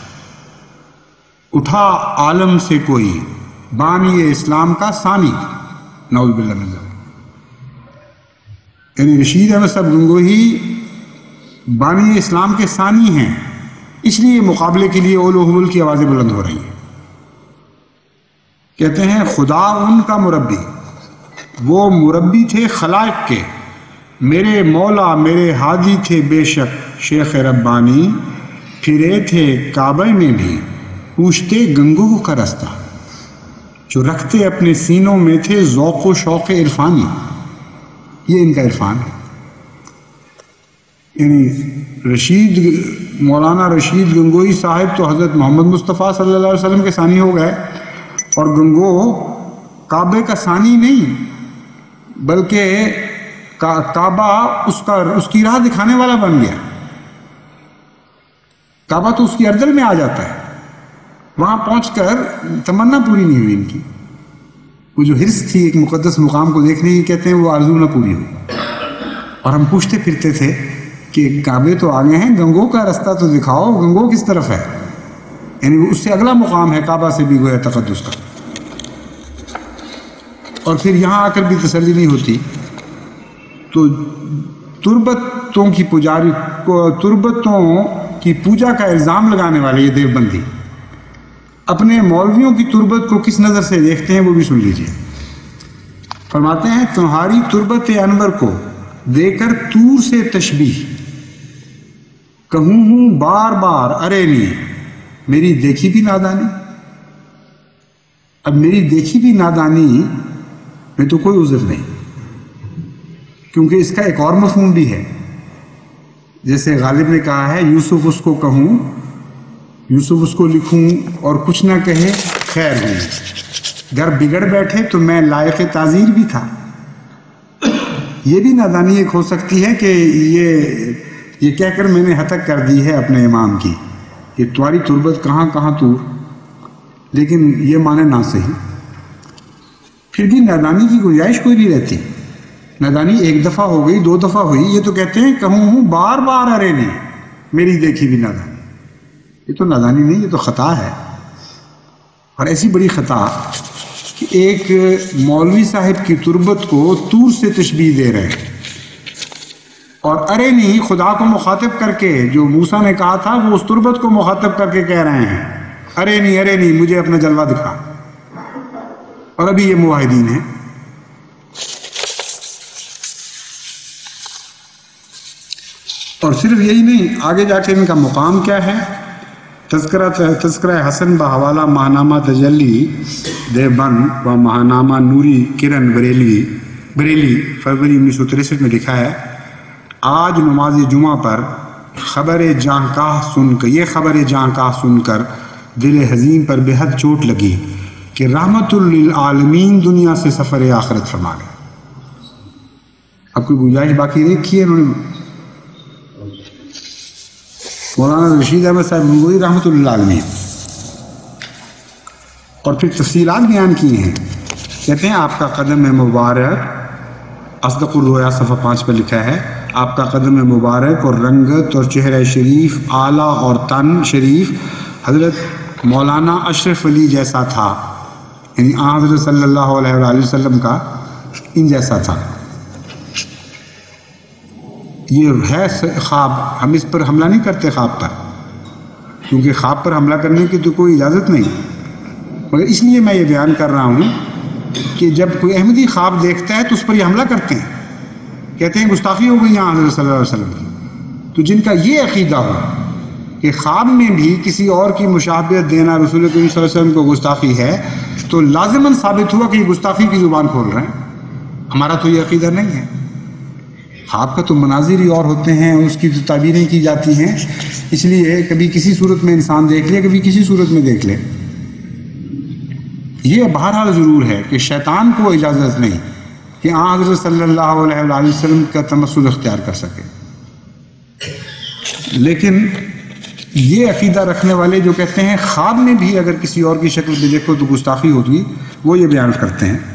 اٹھا عالم سے کوئی بانی اسلام کا ثانی۔ نعوذ باللہ من ذلک۔ یعنی رشید احمد صاحب گنگوہی بانی اسلام کے ثانی ہیں، اس لیے مقابلے کے لیے اول و حبل کی آوازیں بلند ہو رہی ہیں۔ کہتے ہیں خدا ان کا مربی، وہ مربی تھے خلائق کے، میرے مولا میرے ہادی تھے بے شک شیخ ربانی، پھرے تھے کعبہ میں بھی پوچھتے گنگو کا رستہ، جو رکھتے اپنے سینوں میں تھے ذوق و شوق عرفانی۔ یہ ان کا عرفان ہے۔ یعنی مولانا رشید گنگوہی صاحب تو حضرت محمد مصطفیٰ صلی اللہ علیہ وسلم کے ثانی ہو گئے، اور گنگو کعبے کا ثانی نہیں بلکہ کعبہ اس کی راہ دکھانے والا بن گیا۔ کعبہ تو اس کی اردل میں آ جاتا ہے، وہاں پہنچ کر تمنا پوری نہیں ہوئی ان کی، وہ جو حرص تھی ایک مقدس مقام کو دیکھنے کی، کہتے ہیں وہ آرزو نہ پوری ہوئی۔ اور ہم پوچھتے پھرتے تھے کہ کعبے تو آگے ہیں، گنگو کا رستہ تو دکھاؤ، گنگو کس طرف ہے؟ یعنی وہ اس سے اگلا مقام ہے کعبہ سے بھی گویا تقدس کا۔ اور پھر یہاں آ کر بھی تسلی نہیں ہوتی، تو تربتوں کی پوجا کا الزام لگانے والے یہ دیوبندی اپنے مولویوں کی تربت کو کس نظر سے دیکھتے ہیں وہ بھی سن لیجیے۔ فرماتے ہیں تمہاری تربت انور کو دے کر طور سے تشبیہ، کہوں ہوں بار بار ارے نہیں میری دیکھی بھی نادانی۔ اب میری دیکھی بھی نادانی میں تو کوئی عذر نہیں، کیونکہ اس کا ایک اور مفہوم بھی ہے، جیسے غالب نے کہا ہے یوسف اس کو کہوں، یوسف اس کو لکھوں اور کچھ نہ کہے خیر نہیں، گر بگڑ بیٹھے تو میں لائق تعزیر بھی تھا۔ یہ بھی نادانی ایک ہو سکتی ہے کہ یہ کہہ کر میں نے ہتک کر دی ہے اپنے امام کی کہ تمہاری تربت کہاں کہاں تو، لیکن یہ معنی نہ صحیح۔ پھر بھی نادانی کی گنجائش کوئی نہیں رہتی۔ نادانی ایک دفعہ ہو گئی، دو دفعہ ہوئی، یہ تو کہتے ہیں کہوں ہوں بار بار ارے نہیں میری دیکھی بھی نادانی۔ یہ تو نادانی نہیں، یہ تو خطا ہے، اور ایسی بڑی خطا کہ ایک مولوی صاحب کی تربت کو طور سے تشبیہ دے رہے ہیں، اور ارے نہیں خدا کو مخاطب کر کے، جو موسیٰ نے کہا تھا وہ اس تربت کو مخاطب کر کے کہہ رہے ہیں ارے نہیں مجھے اپنا جلوہ دکھا۔ اور ابھی یہ موحدین ہیں۔ اور صرف یہی نہیں، آگے جا کے ان کا مقام کیا ہے، تذکرہ حسن بحوالہ ماہنامہ تجلی دیوبند و ماہنامہ نوری کرن بریلی فروری 1963 میں لکھا ہے، آج نماز جمعہ پر یہ خبر جاں کا سن کر دل حزین پر بے حد چوٹ لگی کہ رحمت للعالمین دنیا سے سفر آخرت فرما گئے۔ اب کوئی گنجائش باقی رکھی ہے؟ انہوں نے مولانا رشید احمد صاحب گنگوئی رحمت للعالمین اور پھر تفصیلات بیان کی ہیں۔ کہتے ہیں آپ کا قدم مبارک، اصدق الرؤیا صفحہ 5 پر لکھا ہے، آپ کا قدم مبارک اور رنگت اور چہرہ شریف اعلیٰ اور تن شریف حضرت مولانا اشرف علی جیسا تھا، یعنی حضرت صلی اللہ علیہ وآلہ وسلم کا ان جیسا تھا۔ یہ ہے خواب، ہم اس پر حملہ نہیں کرتے خواب پر، کیونکہ خواب پر حملہ کرنے کی تو کوئی اجازت نہیں، مگر اس لیے میں یہ بیان کر رہا ہوں کہ جب کوئی احمدی خواب دیکھتا ہے تو اس پر یہ حملہ کرتے ہیں، کہتے ہیں گستاخی ہو گئی یہاں حضرت صلی اللہ علیہ وسلم کی۔ تو جن کا یہ عقیدہ ہو کہ خواب میں بھی کسی اور کی مشابہت دینا رسول کریم صلی اللہ علیہ وسلم کو گستاخی ہے، تو لازماً ثابت ہوا کہ یہ گستاخی کی زبان کھول رہے ہیں۔ ہمارا تو یہ عقیدہ نہیں ہے۔ خواب کا تو مناظر ہی اور ہوتے ہیں، اس کی تو تعبیریں کی جاتی ہیں، اس لیے کبھی کسی صورت میں انسان دیکھ لے، کبھی کسی صورت میں دیکھ لے۔ یہ بہرحال ضرور ہے کہ شیطان کو اجازت نہیں کہ حضرت صلی اللہ علیہ وآلہ وسلم کا تمثل اختیار کر سکے، لیکن یہ عقیدہ رکھنے والے جو کہتے ہیں خواب میں بھی اگر کسی اور کی شکل میں دیکھو تو گستاخی ہوگی، وہ یہ بیان کرتے ہیں۔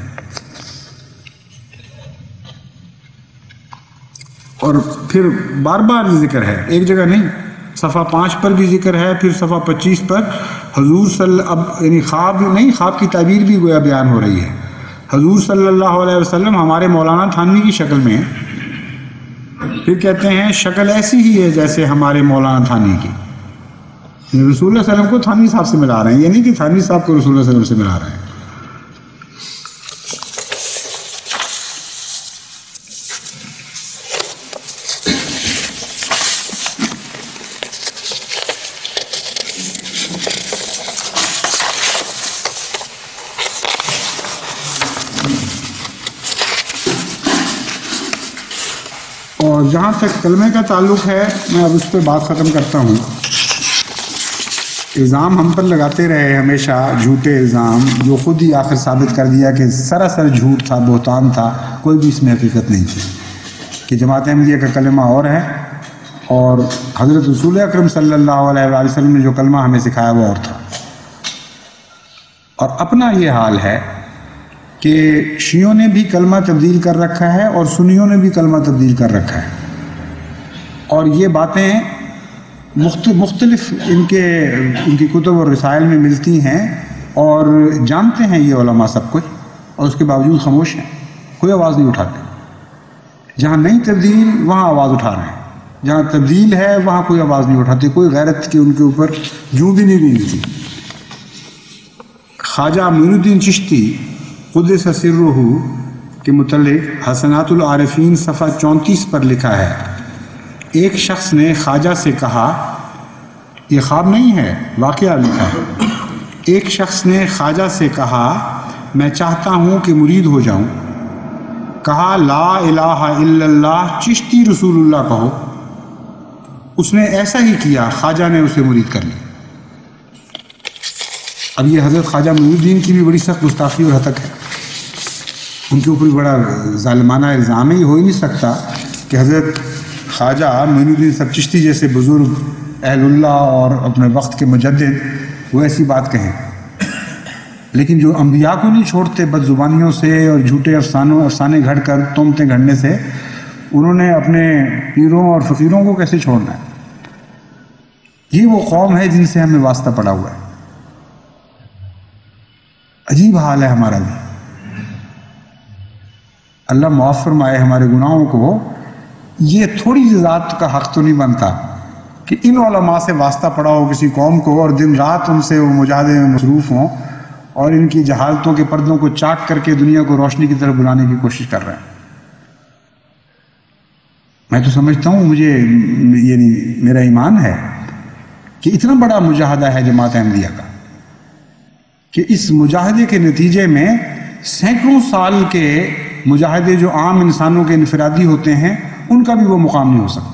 اور پھر بار بار ذکر ہے، ایک جگہ نہیں، صفحہ 5 پر بھی ذکر ہے، پھر صفحہ 25 پر حضور یعنی خواب نہیں، خواب کی تعبیر بھی گویا بیان ہو رہی ہے۔ حضور صلی اللہ علیہ وسلم ہمارے مولانا تھانوی کی شکل میں، پھر کہتے ہیں شکل ایسی ہی ہے جیسے ہمارے مولانا تھانوی کی۔ رسول اللہ صلی اللہ علیہ وسلم کو تھانوی صاحب سے ملا رہے ہیں، یعنی کہ تھانوی صاحب کو رسول اللہ صلی اللہ علیہ وسلم سے ملا رہے ہیں۔ اور جہاں تک کلمے کا تعلق ہے، میں اب اس پہ بات ختم کرتا ہوں۔ الزام ہم پر لگاتے رہے ہمیشہ، جھوٹے الزام، جو خود ہی آخر ثابت کر دیا کہ سراسر جھوٹ تھا، بہتان تھا، کوئی بھی اس میں حقیقت نہیں تھی، کہ جماعت احمدیہ کا کلمہ اور ہے اور حضرت رسول اکرم صلی اللہ علیہ وآلہ وسلم نے جو کلمہ ہمیں سکھایا وہ اور تھا۔ اور اپنا یہ حال ہے کہ شیعوں نے بھی کلمہ تبدیل کر رکھا ہے اور سنیوں نے بھی کلمہ تبدیل کر رکھا ہے، اور یہ باتیں مختلف ان کی کتب اور رسائل میں ملتی ہیں، اور جانتے ہیں یہ علماء سب کچھ، اور اس کے باوجود خاموش ہیں، کوئی آواز نہیں اٹھاتے۔ جہاں نہیں تبدیل وہاں آواز اٹھا رہے ہیں، جہاں تبدیل ہے وہاں کوئی آواز نہیں اٹھاتے، کوئی غیرت کی ان کے اوپر جوں بھی نہیں گئی۔ خواجہ معین الدین چشتی قدس سرہ کے متعلق حسنات العارفین صفحہ 34 پر لکھا ہے، ایک شخص نے خواجہ سے کہا، یہ خواب نہیں ہے، واقعہ لکھا ہے، ایک شخص نے خواجہ سے کہا میں چاہتا ہوں کہ مرید ہو جاؤں، کہا لا الہ الا اللہ چشتی رسول اللہ کہو۔ اس نے ایسا ہی کیا، خواجہ نے اسے مرید کر لیا۔ اب یہ حضرت خواجہ معین الدین کی بھی بڑی سخت گستاخی اور ہتک ہے، ان کے اوپر بڑا ظالمانہ الزام ہے۔ یہ ہو ہی نہیں سکتا کہ حضرت خواجہ معین الدین سب چشتی جیسے بزرگ اہل اللہ اور اپنے وقت کے مجدد وہ ایسی بات کہیں، لیکن جو انبیاء کو نہیں چھوڑتے بد زبانیوں سے اور جھوٹے افسانے گھڑ کر تہمتیں گھڑنے سے، انہوں نے اپنے پیروں اور فقیروں کو کیسے چھوڑنا ہے؟ یہ وہ قوم ہے جن سے ہمیں واسطہ پڑا ہوا ہے۔ عجیب حال ہے ہمارا بھی، اللہ معاف فرمائے ہمارے گناہوں کو۔ یہ تھوڑی سی ذات کا حق تو نہیں بنتا کہ ان علماء سے واسطہ پڑا ہو کسی قوم کو، اور دن رات ان سے وہ مجاہدے میں مصروف ہوں اور ان کی جہالتوں کے پردوں کو چاک کر کے دنیا کو روشنی کی طرف بلانے کی کوشش کر رہے ہیں۔ میں تو سمجھتا ہوں، مجھے یعنی میرا ایمان ہے کہ اتنا بڑا مجاہدہ ہے جماعت احمدیہ کا کہ اس مجاہدے کے نتیجے میں سینکڑوں سال کے مجاہدے جو عام انسانوں کے انفرادی ہوتے ہیں ان کا بھی وہ مقام نہیں ہو سکتا.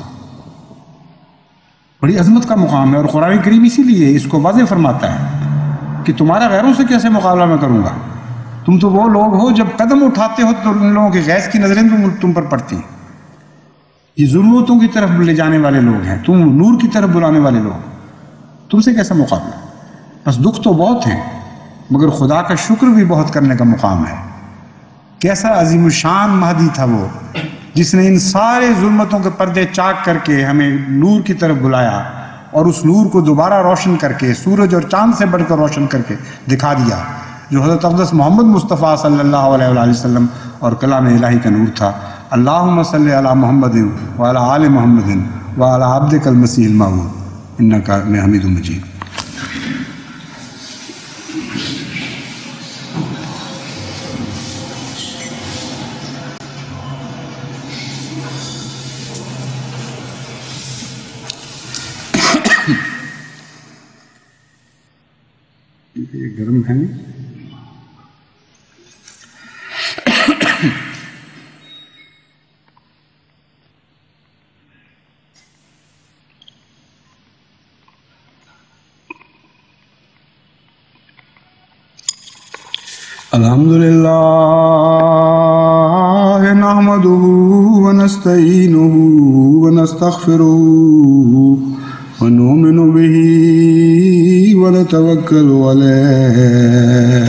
بڑی عظمت کا مقام ہے. اور قرآن کریم اسی لیے اس کو واضح فرماتا ہے کہ تمہارا غیروں سے کیسے مقابلہ میں کروں گا. تم تو وہ لوگ ہو جب قدم اٹھاتے ہو تو ان لوگوں کی غیظ کی نظریں تم پر پڑتی ہیں. یہ ضرورتوں کی طرف لے جانے والے لوگ ہیں, تم نور کی طرف بلانے والے لوگ, تم سے کیسا مقابلہ. بس دکھ تو بہت ہیں مگر خدا کا شکر بھی بہت کرنے کا مقام ہے. کیسا عظیم الشان مہدی تھا وہ جس نے ان سارے ظلمتوں کے پردے چاک کر کے ہمیں نور کی طرف بلایا اور اس نور کو دوبارہ روشن کر کے سورج اور چاند سے بڑھ کر روشن کر کے دکھا دیا, جو حضرت اقدس محمد مصطفیٰ صلی اللہ علیہ وآلہ وسلم اور کلام الہی کا نور تھا. اللہم صلی علی محمد وعلی آل محمد وعلی عبدک المسیح الموعود انک حمید مجید. یہ گرم ہے نہیں. الحمدللہ نحمدہ ونستعینہ ونستغفرہ ونؤمن به ونتوکل علیہ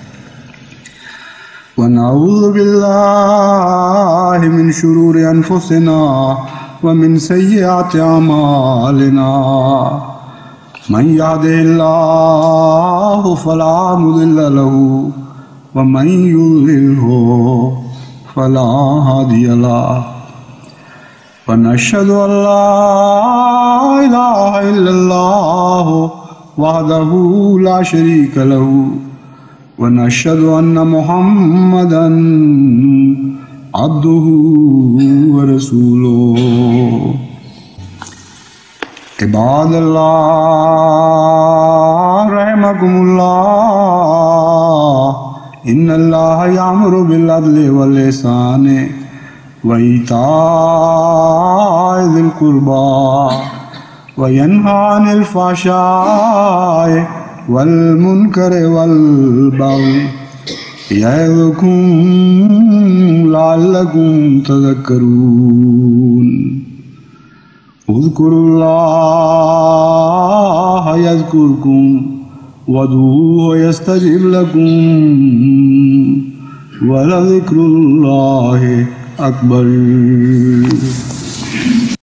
ونعوذ باللہ من شرور انفسنا ومن سیئات اعمالنا من یهدہ اللہ فلا مضل له ومن يضلله فلا هادي له ونشهد أن لا إله إلا الله وحده لا شريك له ونشهد أن محمدا عبده ورسوله. عباد الله رحمكم الله ان اللہ یامر بالعدل والإحسان وإیتاء ذی القربى وینہی عن الفحشاء والمنکر والبغی یعظکم لعلکم تذکرون. اذکروا اللہ یذکرکم وادعوه يستجب لكم ولذكر الله أكبر.